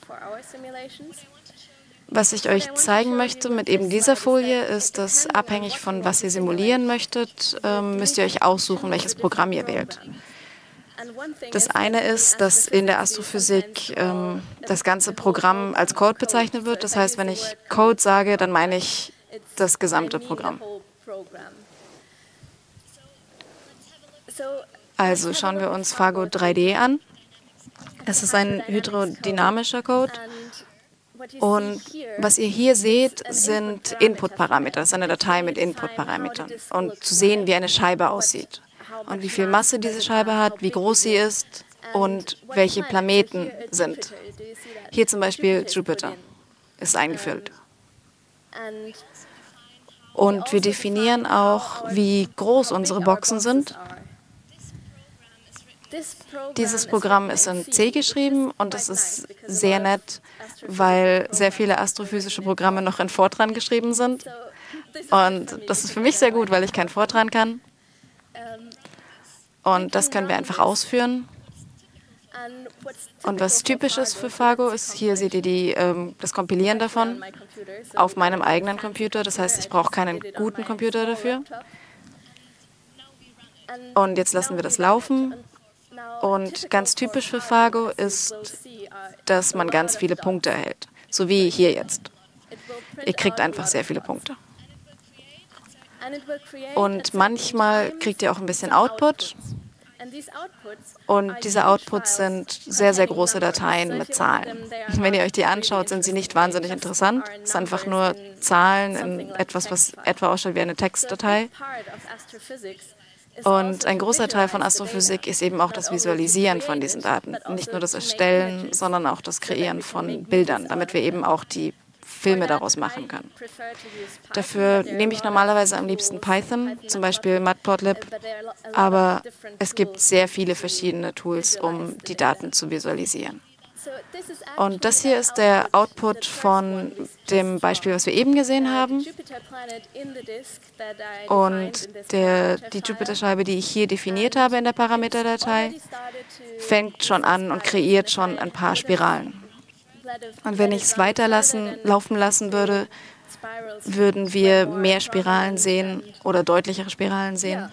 Was ich euch zeigen möchte mit eben dieser Folie, ist, dass abhängig von was ihr simulieren möchtet, ähm, müsst ihr euch aussuchen, welches Programm ihr wählt. Das eine ist, dass in der Astrophysik ähm, das ganze Programm als Code bezeichnet wird. Das heißt, wenn ich Code sage, dann meine ich das gesamte Programm. Also schauen wir uns Fargo drei D an. Es ist ein hydrodynamischer Code. Und was ihr hier seht, sind Input-Parameter. Das ist eine Datei mit Input-Parametern. Und zu sehen, wie eine Scheibe aussieht. Und wie viel Masse diese Scheibe hat, wie groß sie ist und welche Planeten sind. Hier zum Beispiel Jupiter ist eingefüllt. Und wir definieren auch, wie groß unsere Boxen sind. Dieses Programm ist in C geschrieben und es ist sehr nett, weil sehr viele astrophysische Programme noch in Fortran geschrieben sind. Und das ist für mich sehr gut, weil ich kein Fortran kann. Und das können wir einfach ausführen. Und was typisch ist für Fargo ist, hier seht ihr die, ähm, das Kompilieren davon auf meinem eigenen Computer. Das heißt, ich brauche keinen guten Computer dafür. Und jetzt lassen wir das laufen. Und ganz typisch für Fargo ist, dass man ganz viele Punkte erhält. So wie hier jetzt. Ihr kriegt einfach sehr viele Punkte. Und manchmal kriegt ihr auch ein bisschen Output. Und diese Outputs sind sehr, sehr große Dateien mit Zahlen. Wenn ihr euch die anschaut, sind sie nicht wahnsinnig interessant. Es sind einfach nur Zahlen in etwas, was etwa ausschaut wie eine Textdatei. Und ein großer Teil von Astrophysik ist eben auch das Visualisieren von diesen Daten. Nicht nur das Erstellen, sondern auch das Kreieren von Bildern, damit wir eben auch die Filme daraus machen können. Dafür nehme ich normalerweise am liebsten Python, zum Beispiel Matplotlib, aber es gibt sehr viele verschiedene Tools, um die Daten zu visualisieren. Und das hier ist der Output von dem Beispiel, was wir eben gesehen haben. Und der, die Jupiter-Scheibe, die ich hier definiert habe in der Parameterdatei, fängt schon an und kreiert schon ein paar Spiralen. Und wenn ich es weiterlassen, laufen lassen würde, würden wir mehr Spiralen sehen oder deutlichere Spiralen sehen.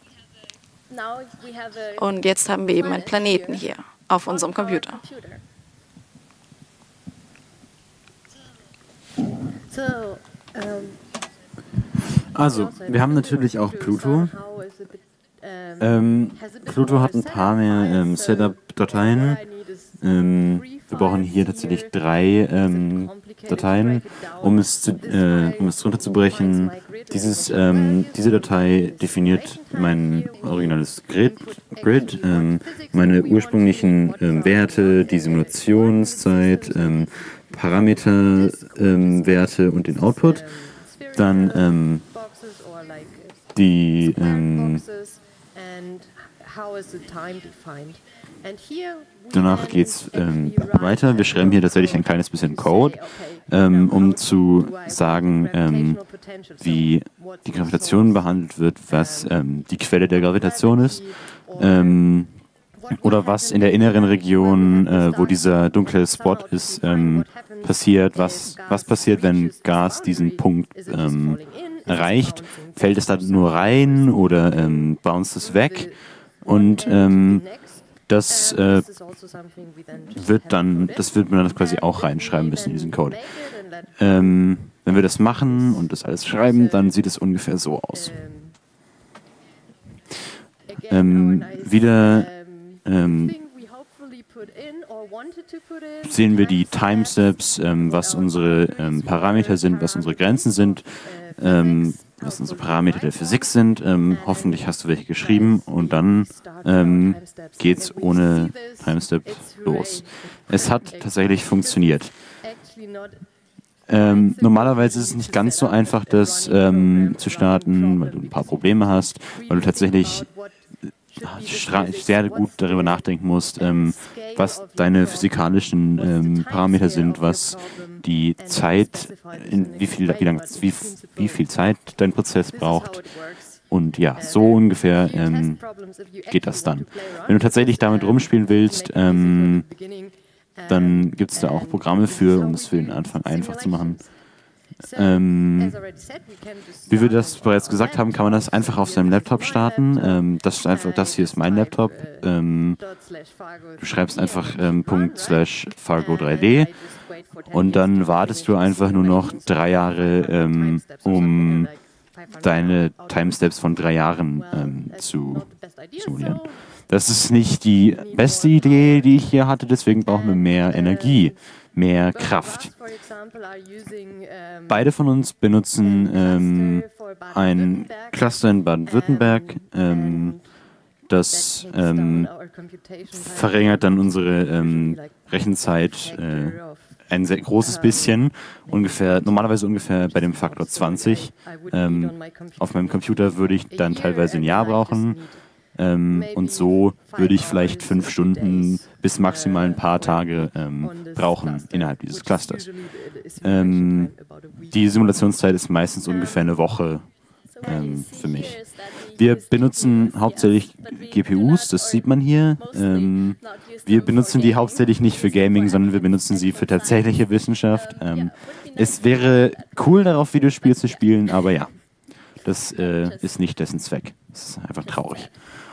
Und jetzt haben wir eben einen Planeten hier auf unserem Computer. Also, wir haben natürlich auch Pluto. Ähm, Pluto hat ein paar mehr ähm, Setup-Dateien. Ähm, wir brauchen hier tatsächlich drei ähm, Dateien, um es, zu, äh, um es runterzubrechen. Dieses, ähm, diese Datei definiert mein originales Grid, Grid ähm, meine ursprünglichen ähm, Werte, die Simulationszeit, ähm, Parameterwerte ähm, und den Output. Dann ähm, die ähm, danach geht es ähm, weiter. Wir schreiben hier tatsächlich ein kleines bisschen Code, ähm, um zu sagen, ähm, wie die Gravitation behandelt wird, was ähm, die Quelle der Gravitation ist. Ähm, oder was in der inneren Region, äh, wo dieser dunkle Spot ist, ähm, passiert. Was, was passiert, wenn Gas diesen Punkt ähm, erreicht? Fällt es da nur rein oder ähm, bounce es weg? Und ähm, das äh, wird dann, das wird man dann quasi auch reinschreiben müssen in diesen Code. Ähm, wenn wir das machen und das alles schreiben, dann sieht es ungefähr so aus. Ähm, wieder ähm, sehen wir die Timesteps, ähm, was unsere ähm, Parameter sind, was unsere Grenzen sind, ähm, was unsere Parameter der Physik sind. Ähm, hoffentlich hast du welche geschrieben und dann ähm, geht's ohne Timestep los. Es hat tatsächlich funktioniert. Ähm, normalerweise ist es nicht ganz so einfach, das ähm, zu starten, weil du ein paar Probleme hast, weil du tatsächlich sehr gut darüber nachdenken musst, ähm, was deine physikalischen ähm, Parameter sind, was die Zeit, in wie viel, wie, lang, wie, wie viel Zeit dein Prozess braucht. Und ja, so ungefähr ähm, geht das dann. Wenn du tatsächlich damit rumspielen willst, ähm, dann gibt es da auch Programme für, um es für den Anfang einfach zu machen. Ähm, wie wir das bereits gesagt haben, kann man das einfach auf seinem Laptop starten. Ähm, das, ist einfach, das hier ist mein Laptop. Ähm, du schreibst einfach ähm, Punkt slash Fargo drei D und dann wartest du einfach nur noch drei Jahre, ähm, um deine Timesteps von drei Jahren ähm, zu simulieren. Das ist nicht die beste Idee, die ich hier hatte, deswegen brauchen wir mehr Energie, mehr Kraft. Beide von uns benutzen ähm, ein Cluster in Baden-Württemberg, ähm, Das ähm, verringert dann unsere ähm, Rechenzeit äh, ein sehr großes bisschen, ungefähr, normalerweise ungefähr bei dem Faktor zwanzig. Ähm, auf meinem Computer würde ich dann teilweise ein Jahr brauchen. Ähm, und so würde ich vielleicht fünf Stunden bis maximal ein paar Tage ähm, brauchen innerhalb dieses Clusters. Ähm, die Simulationszeit ist meistens ungefähr eine Woche ähm, für mich. Wir benutzen hauptsächlich G P Us, das sieht man hier. Ähm, wir benutzen die hauptsächlich nicht für Gaming, sondern wir benutzen sie für tatsächliche Wissenschaft. Ähm, es wäre cool, darauf Videospiele zu spielen, aber ja, das äh, ist nicht dessen Zweck. Das ist einfach traurig.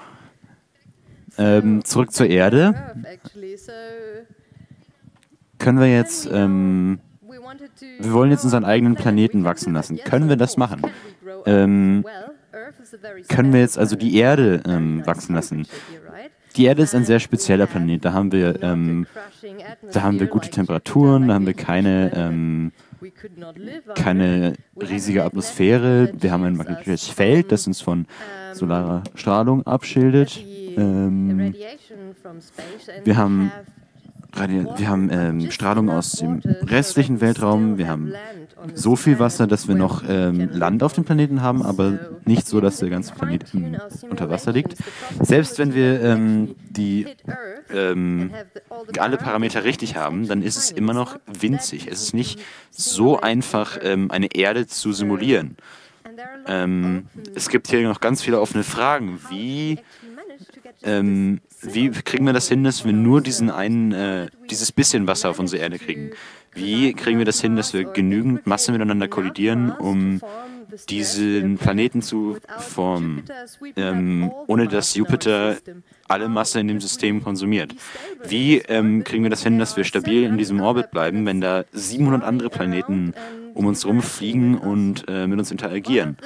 Ähm, zurück zur Erde. Können wir jetzt, ähm, wir wollen jetzt unseren eigenen Planeten wachsen lassen. Können wir das machen? Ähm, können wir jetzt also die Erde ähm, wachsen lassen? Die Erde ist ein sehr spezieller Planet. Da haben wir, ähm, da haben wir gute Temperaturen, da haben wir keine, ähm, keine riesige Atmosphäre. Wir haben ein magnetisches Feld, das uns von solarer Strahlung abschildet. Ähm, wir haben, wir haben ähm, Strahlung aus dem restlichen Weltraum. Wir haben so viel Wasser, dass wir noch ähm, Land auf dem Planeten haben, aber nicht so, dass der ganze Planet im, unter Wasser liegt. Selbst wenn wir ähm, die, ähm, alle Parameter richtig haben, dann ist es immer noch winzig. Es ist nicht so einfach, ähm, eine Erde zu simulieren. Ähm, es gibt hier noch ganz viele offene Fragen. Wie Ähm, wie kriegen wir das hin, dass wir nur diesen einen, äh, dieses bisschen Wasser auf unsere Erde kriegen? Wie kriegen wir das hin, dass wir genügend Masse miteinander kollidieren, um diesen Planeten zu formen, ähm, ohne dass Jupiter alle Masse in dem System konsumiert? Wie ähm, kriegen wir das hin, dass wir stabil in diesem Orbit bleiben, wenn da siebenhundert andere Planeten um uns rumfliegen und äh, mit uns interagieren?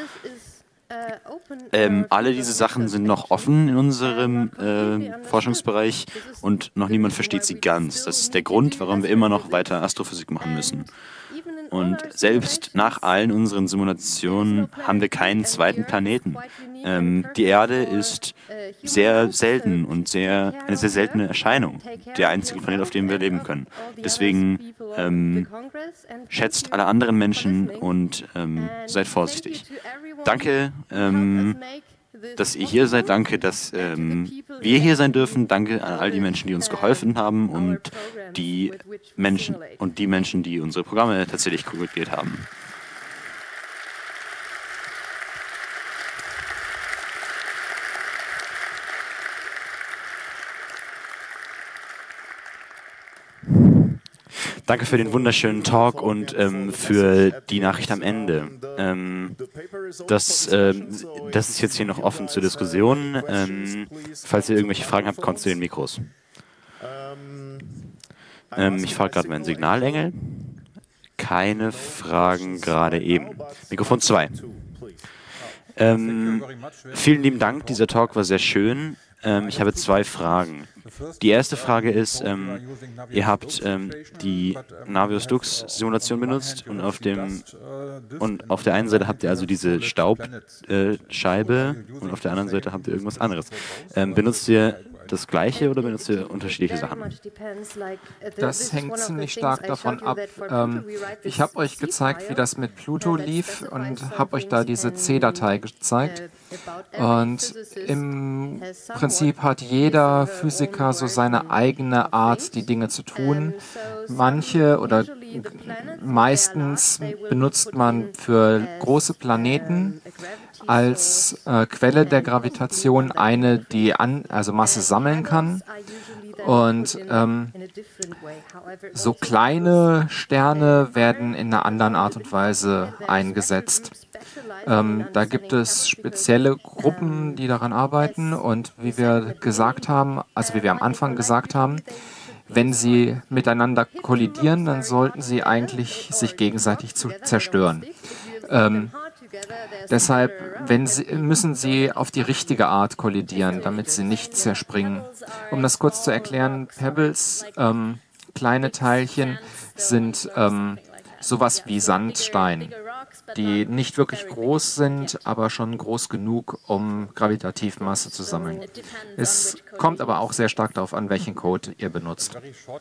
Ähm, alle diese Sachen sind noch offen in unserem äh, Forschungsbereich und noch niemand versteht sie ganz. Das ist der Grund, warum wir immer noch weiter Astrophysik machen müssen. Und selbst nach allen unseren Simulationen haben wir keinen zweiten Planeten. Ähm, die Erde ist sehr selten und sehr, eine sehr seltene Erscheinung. Der einzige Planet, auf dem wir leben können. Deswegen ähm, schätzt alle anderen Menschen und ähm, seid vorsichtig. Danke, ähm, dass ihr hier seid. Danke, dass ähm, wir hier sein dürfen. Danke an all die Menschen, die uns geholfen haben und die Menschen und die Menschen, die unsere Programme tatsächlich korrigiert haben. Danke für den wunderschönen Talk und ähm, für die Nachricht am Ende. Ähm, das, ähm, das ist jetzt hier noch offen zur Diskussion. Ähm, falls ihr irgendwelche Fragen habt, kommt zu den Mikros. Ähm, ich frage gerade meinen Signalengel. Keine Fragen gerade eben. Mikrofon zwei. Ähm, vielen lieben Dank, dieser Talk war sehr schön. Ähm, ich habe zwei Fragen. Die erste Frage ist, ähm, ihr habt ähm, die Navier-Stokes-Simulation benutzt und auf, dem, und auf der einen Seite habt ihr also diese Staubscheibe äh, und auf der anderen Seite habt ihr irgendwas anderes. Ähm, benutzt ihr das Gleiche oder benutzt ihr unterschiedliche Sachen? Das hängt ziemlich stark davon ab. Ähm, ich habe euch gezeigt, wie das mit Pluto lief und habe euch da diese C-Datei gezeigt. Und im Prinzip hat jeder Physiker so seine eigene Art, die Dinge zu tun. Manche oder meistens benutzt man für große Planeten als äh, Quelle der Gravitation eine, die an, also Masse sammeln kann. Und ähm, so kleine Sterne werden in einer anderen Art und Weise eingesetzt. Ähm, da gibt es spezielle Gruppen, die daran arbeiten. Und wie wir gesagt haben, also wie wir am Anfang gesagt haben, wenn sie miteinander kollidieren, dann sollten sie eigentlich sich gegenseitig zu zerstören. Ähm, Deshalb wenn sie, müssen sie auf die richtige Art kollidieren, damit sie nicht zerspringen. Um das kurz zu erklären, Pebbles, ähm, kleine Teilchen, sind ähm, sowas wie Sandstein. die nicht wirklich groß sind, aber schon groß genug, um Gravitativmasse zu sammeln. Es kommt aber auch sehr stark darauf an, welchen Code ihr benutzt.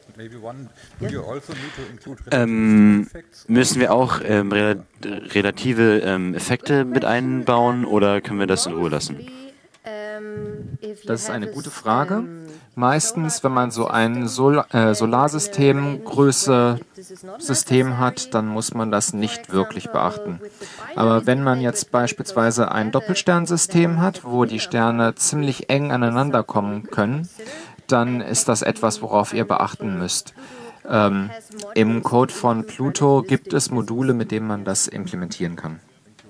Ähm, müssen wir auch ähm, rel relative ähm, Effekte mit einbauen oder können wir das in Ruhe lassen? Das ist eine gute Frage. Meistens, wenn man so ein Sol äh, Solarsystem, Größe System hat, dann muss man das nicht wirklich beachten. Aber wenn man jetzt beispielsweise ein Doppelsternsystem hat, wo die Sterne ziemlich eng aneinander kommen können, dann ist das etwas, worauf ihr beachten müsst. Ähm, Im Code von Pluto gibt es Module, mit denen man das implementieren kann.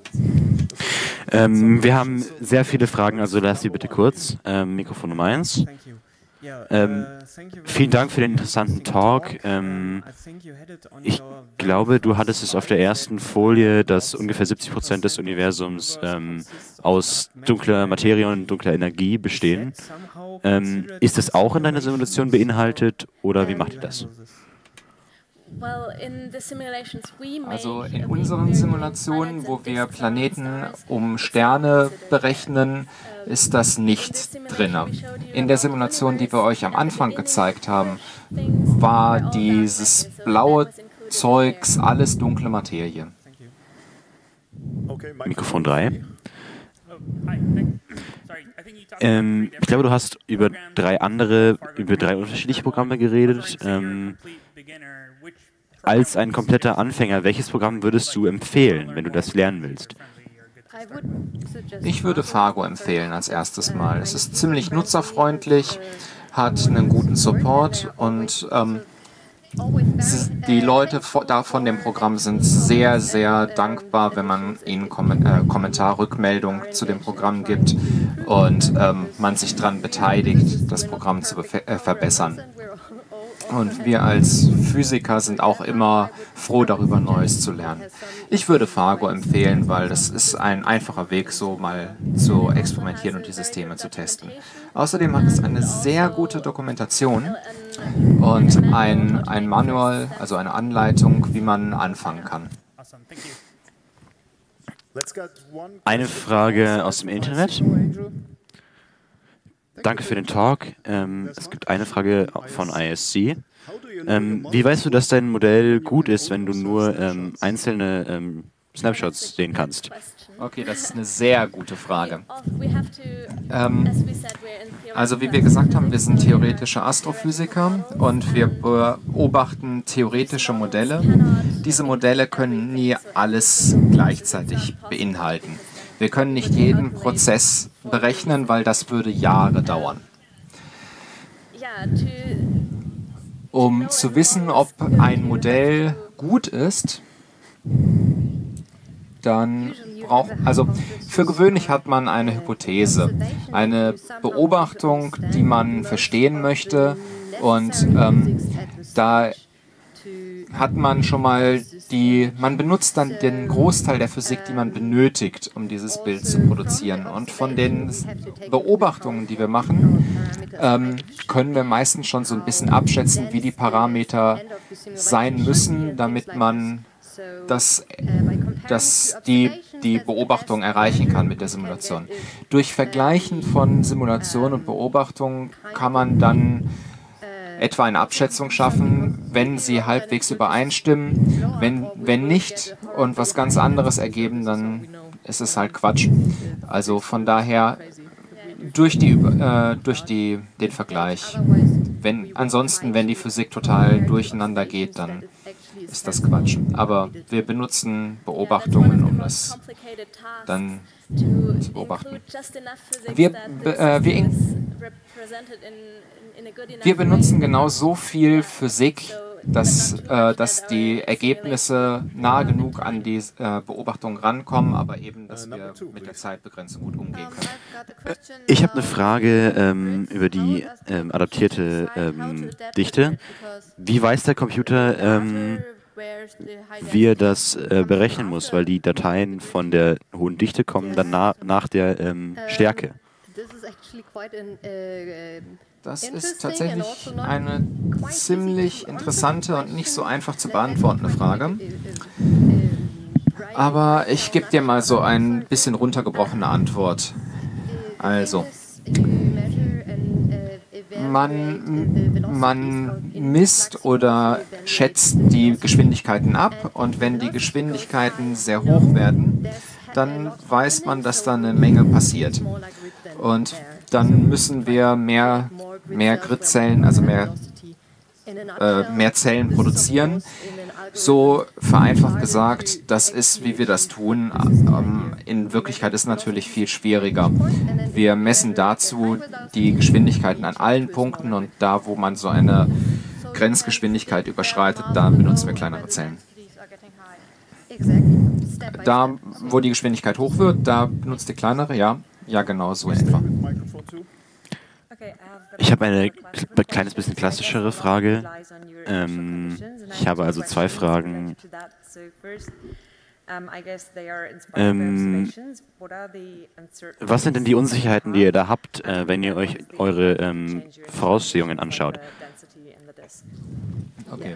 Ähm, wir haben sehr viele Fragen, also lass sie bitte kurz. Ähm, Mikrofon Nummer eins. Ähm, vielen Dank für den interessanten Talk. Ähm, ich glaube, du hattest es auf der ersten Folie, dass ungefähr siebzig Prozent des Universums ähm, aus dunkler Materie und dunkler Energie bestehen. Ähm, ist das auch in deiner Simulation beinhaltet oder wie macht ihr das? Also in unseren Simulationen, wo wir Planeten um Sterne berechnen, ist das nicht drin. In der Simulation, die wir euch am Anfang gezeigt haben, war dieses blaue Zeugs alles dunkle Materie. Mikrofon drei. Ähm, ich glaube, du hast über drei andere, über drei unterschiedliche Programme geredet. Ähm, als ein kompletter Anfänger, welches Programm würdest du empfehlen, wenn du das lernen willst? Ich würde Fargo empfehlen als erstes Mal. Es ist ziemlich nutzerfreundlich, hat einen guten Support und ähm, die Leute von dem Programm sind sehr, sehr dankbar, wenn man ihnen Kom äh, Kommentar, Rückmeldung zu dem Programm gibt und ähm, man sich daran beteiligt, das Programm zu äh, verbessern. Und wir als Physiker sind auch immer froh darüber, Neues zu lernen. Ich würde Fargo empfehlen, weil das ist ein einfacher Weg, so mal zu experimentieren und die Systeme zu testen. Außerdem hat es eine sehr gute Dokumentation und ein, ein Manual, also eine Anleitung, wie man anfangen kann. Eine Frage aus dem Internet. Danke für den Talk. Ähm, es gibt eine Frage von I S C. Ähm, wie weißt du, dass dein Modell gut ist, wenn du nur ähm, einzelne ähm, Snapshots sehen kannst? Okay, das ist eine sehr gute Frage. Ähm, also wie wir gesagt haben, wir sind theoretische Astrophysiker und wir beobachten theoretische Modelle. Diese Modelle können nie alles gleichzeitig beinhalten. Wir können nicht jeden Prozess berechnen, weil das würde Jahre dauern. Um zu wissen, ob ein Modell gut ist, dann braucht, also für gewöhnlich hat man eine Hypothese, eine Beobachtung, die man verstehen möchte, und ähm, da hat man schon mal die, man benutzt dann den Großteil der Physik, die man benötigt, um dieses Bild zu produzieren. Und von den Beobachtungen, die wir machen, ähm, können wir meistens schon so ein bisschen abschätzen, wie die Parameter sein müssen, damit man das, das die, die Beobachtung erreichen kann mit der Simulation. Durch Vergleichen von Simulation und Beobachtung kann man dann etwa eine Abschätzung schaffen, wenn sie halbwegs übereinstimmen. Wenn, wenn nicht und was ganz anderes ergeben, dann ist es halt Quatsch. Also von daher durch, die, äh, durch die, den Vergleich. Wenn, ansonsten, wenn die Physik total durcheinander geht, dann ist das Quatsch. Aber wir benutzen Beobachtungen, um das dann zu beobachten. Wir, äh, wir, in, wir benutzen genau so viel Physik, dass, äh, dass die Ergebnisse nah genug an die äh, Beobachtung rankommen, aber eben, dass wir mit der Zeitbegrenzung gut umgehen können. Ich habe eine Frage ähm, über die ähm, adaptierte ähm, Dichte. Wie weiß der Computer, ähm, wie er das äh, berechnen muss, weil die Dateien von der hohen Dichte kommen dann na nach der ähm, Stärke? Das ist tatsächlich eine ziemlich interessante und nicht so einfach zu beantwortende Frage. Aber ich gebe dir mal so ein bisschen runtergebrochene Antwort. Also, man, man misst oder schätzt die Geschwindigkeiten ab und wenn die Geschwindigkeiten sehr hoch werden, dann weiß man, dass da eine Menge passiert. Und dann müssen wir mehr, mehr Gridzellen, also mehr, äh, mehr Zellen produzieren. So vereinfacht gesagt, das ist, wie wir das tun. Ähm, in Wirklichkeit ist es natürlich viel schwieriger. Wir messen dazu die Geschwindigkeiten an allen Punkten und da, wo man so eine Grenzgeschwindigkeit überschreitet, da benutzen wir kleinere Zellen. Da, wo die Geschwindigkeit hoch wird, da benutzt ihr kleinere, ja? Ja, genau, so in etwa. Ich habe eine kle- kleines bisschen klassischere Frage. Ähm, ich habe also zwei Fragen. Ähm, was sind denn die Unsicherheiten, die ihr da habt, äh, wenn ihr euch eure ähm, Voraussehungen anschaut? Okay.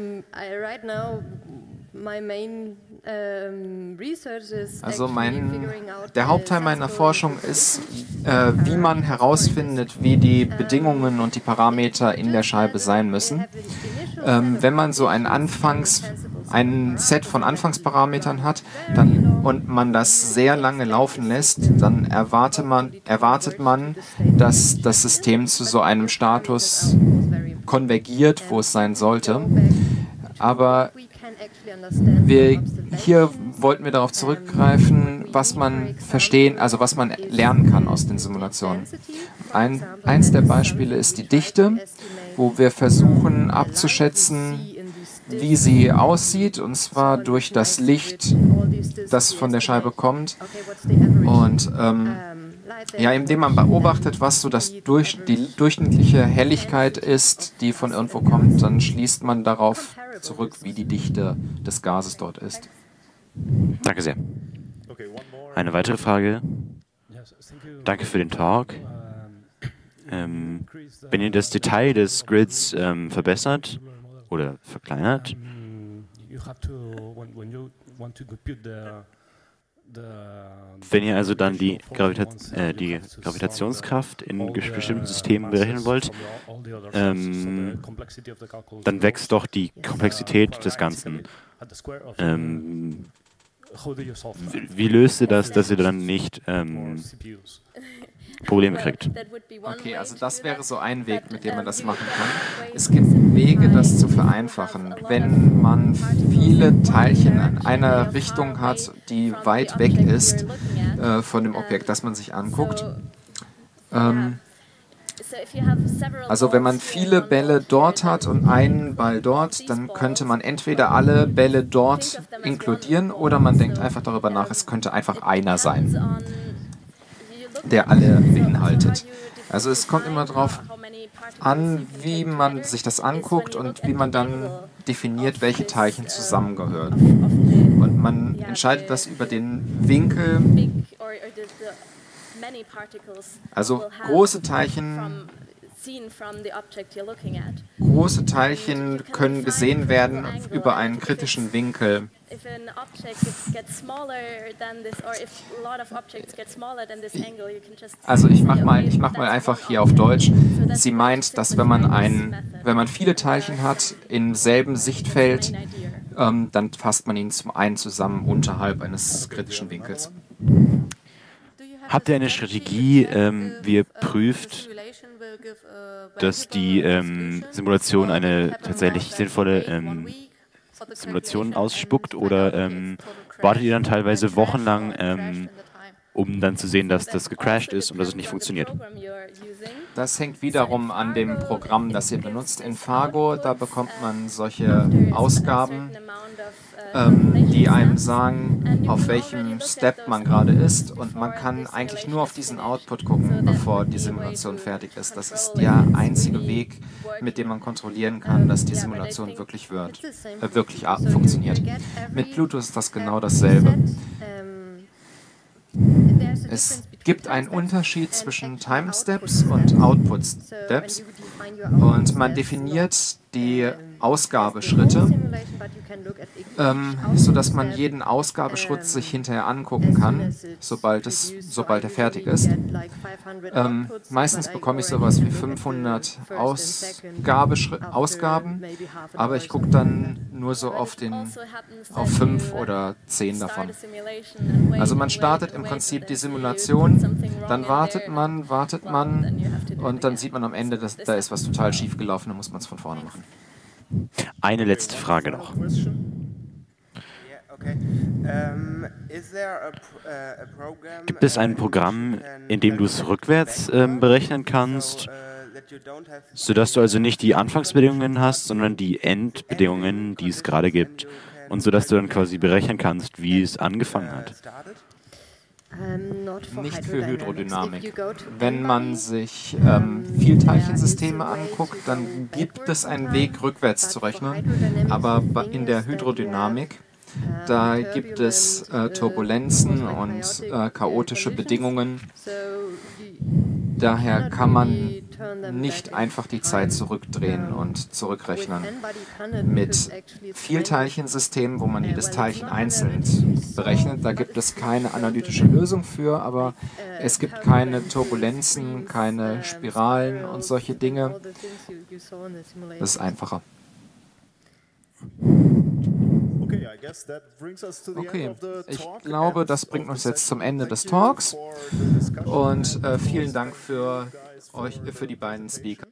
Also mein, der Hauptteil meiner Forschung ist, äh, wie man herausfindet, wie die Bedingungen und die Parameter in der Scheibe sein müssen. Ähm, wenn man so ein Anfangs, ein Set von Anfangsparametern hat dann, und man das sehr lange laufen lässt, dann erwarte man, erwartet man, dass das System zu so einem Status konvergiert, wo es sein sollte. Aber wir, hier wollten wir darauf zurückgreifen, was man verstehen, also was man lernen kann aus den Simulationen. Ein, eins der Beispiele ist die Dichte, wo wir versuchen abzuschätzen, wie sie aussieht, und zwar durch das Licht, das von der Scheibe kommt. Und ähm, ja, indem man beobachtet, was so das durch, die durchschnittliche Helligkeit ist, die von irgendwo kommt, dann schließt man darauf zurück, wie die Dichte des Gases dort ist. Danke sehr. Eine weitere Frage. Danke für den Talk. Ähm, wenn ihr das Detail des Grids ähm, verbessert oder verkleinert, wenn ihr also dann die, Gravita äh, die Gravitationskraft in bestimmten Systemen berechnen wollt, ähm, dann wächst doch die Komplexität des Ganzen. Ähm, wie, wie löst ihr das, dass ihr dann nicht ähm, Probleme kriegt? Okay, also das wäre so ein Weg, mit dem man das machen kann. Es gibt Wege, das zu vereinfachen. Wenn man viele Teilchen in einer Richtung hat, die weit weg ist äh, von dem Objekt, das man sich anguckt. Ähm, also wenn man viele Bälle dort hat und einen Ball dort, dann könnte man entweder alle Bälle dort inkludieren oder man denkt einfach darüber nach, es könnte einfach einer sein, der alle beinhaltet. Also es kommt immer darauf an, wie man sich das anguckt und wie man dann definiert, welche Teilchen zusammengehören. Und man entscheidet das über den Winkel. Also große Teilchen, große Teilchen können gesehen werden über einen kritischen Winkel. Also ich mache mal, ich mach mal einfach hier auf Deutsch. Sie meint, dass wenn man, ein, wenn man viele Teilchen hat im selben Sichtfeld, ähm, dann fasst man ihn zum einen zusammen unterhalb eines kritischen Winkels. Habt ihr eine Strategie, ähm, wie ihr prüft, dass die ähm, Simulation eine tatsächlich sinnvolle ähm, Simulation ausspuckt, oder ähm, wartet ihr dann teilweise wochenlang, ähm, um dann zu sehen, dass das gecrashed ist und dass es nicht funktioniert? Das hängt wiederum an dem Programm, das ihr benutzt. In Fargo, da bekommt man solche Ausgaben, ähm, die einem sagen, auf welchem Step man gerade ist, und man kann eigentlich nur auf diesen Output gucken, bevor die Simulation fertig ist. Das ist der einzige Weg, mit dem man kontrollieren kann, dass die Simulation wirklich wird, äh, wirklich funktioniert. Mit Pluto ist das genau dasselbe. Es gibt einen Unterschied zwischen Time Steps und Output Steps, und man definiert die Ausgabeschritte ähm, sodass man jeden Ausgabeschritt sich hinterher angucken kann, sobald, es, sobald er fertig ist. Ähm, meistens bekomme ich sowas wie fünfhundert Ausgabeschritt, Ausgaben, aber ich gucke dann nur so auf, den, auf fünf oder zehn davon. Also man startet im Prinzip die Simulation, dann wartet man, wartet man und dann sieht man am Ende, dass da ist was total schief gelaufen, dann muss man es von vorne machen. Eine letzte Frage noch. Gibt es ein Programm, in dem du es rückwärts ähm, berechnen kannst, sodass du also nicht die Anfangsbedingungen hast, sondern die Endbedingungen, die es gerade gibt, und sodass du dann quasi berechnen kannst, wie es angefangen hat? Nicht für Hydrodynamik. Wenn man sich ähm, Vielteilchensysteme anguckt, dann gibt es einen Weg, rückwärts zu rechnen, aber in der Hydrodynamik, da gibt es äh, Turbulenzen und äh, chaotische Bedingungen. Daher kann man nicht einfach die Zeit zurückdrehen und zurückrechnen. Mit Vielteilchensystemen, wo man jedes Teilchen einzeln berechnet, da gibt es keine analytische Lösung für, aber es gibt keine Turbulenzen, keine Spiralen und solche Dinge. Das ist einfacher. Okay, ich glaube, das bringt uns jetzt zum Ende des Talks und äh, vielen Dank für euch, für die beiden Speaker.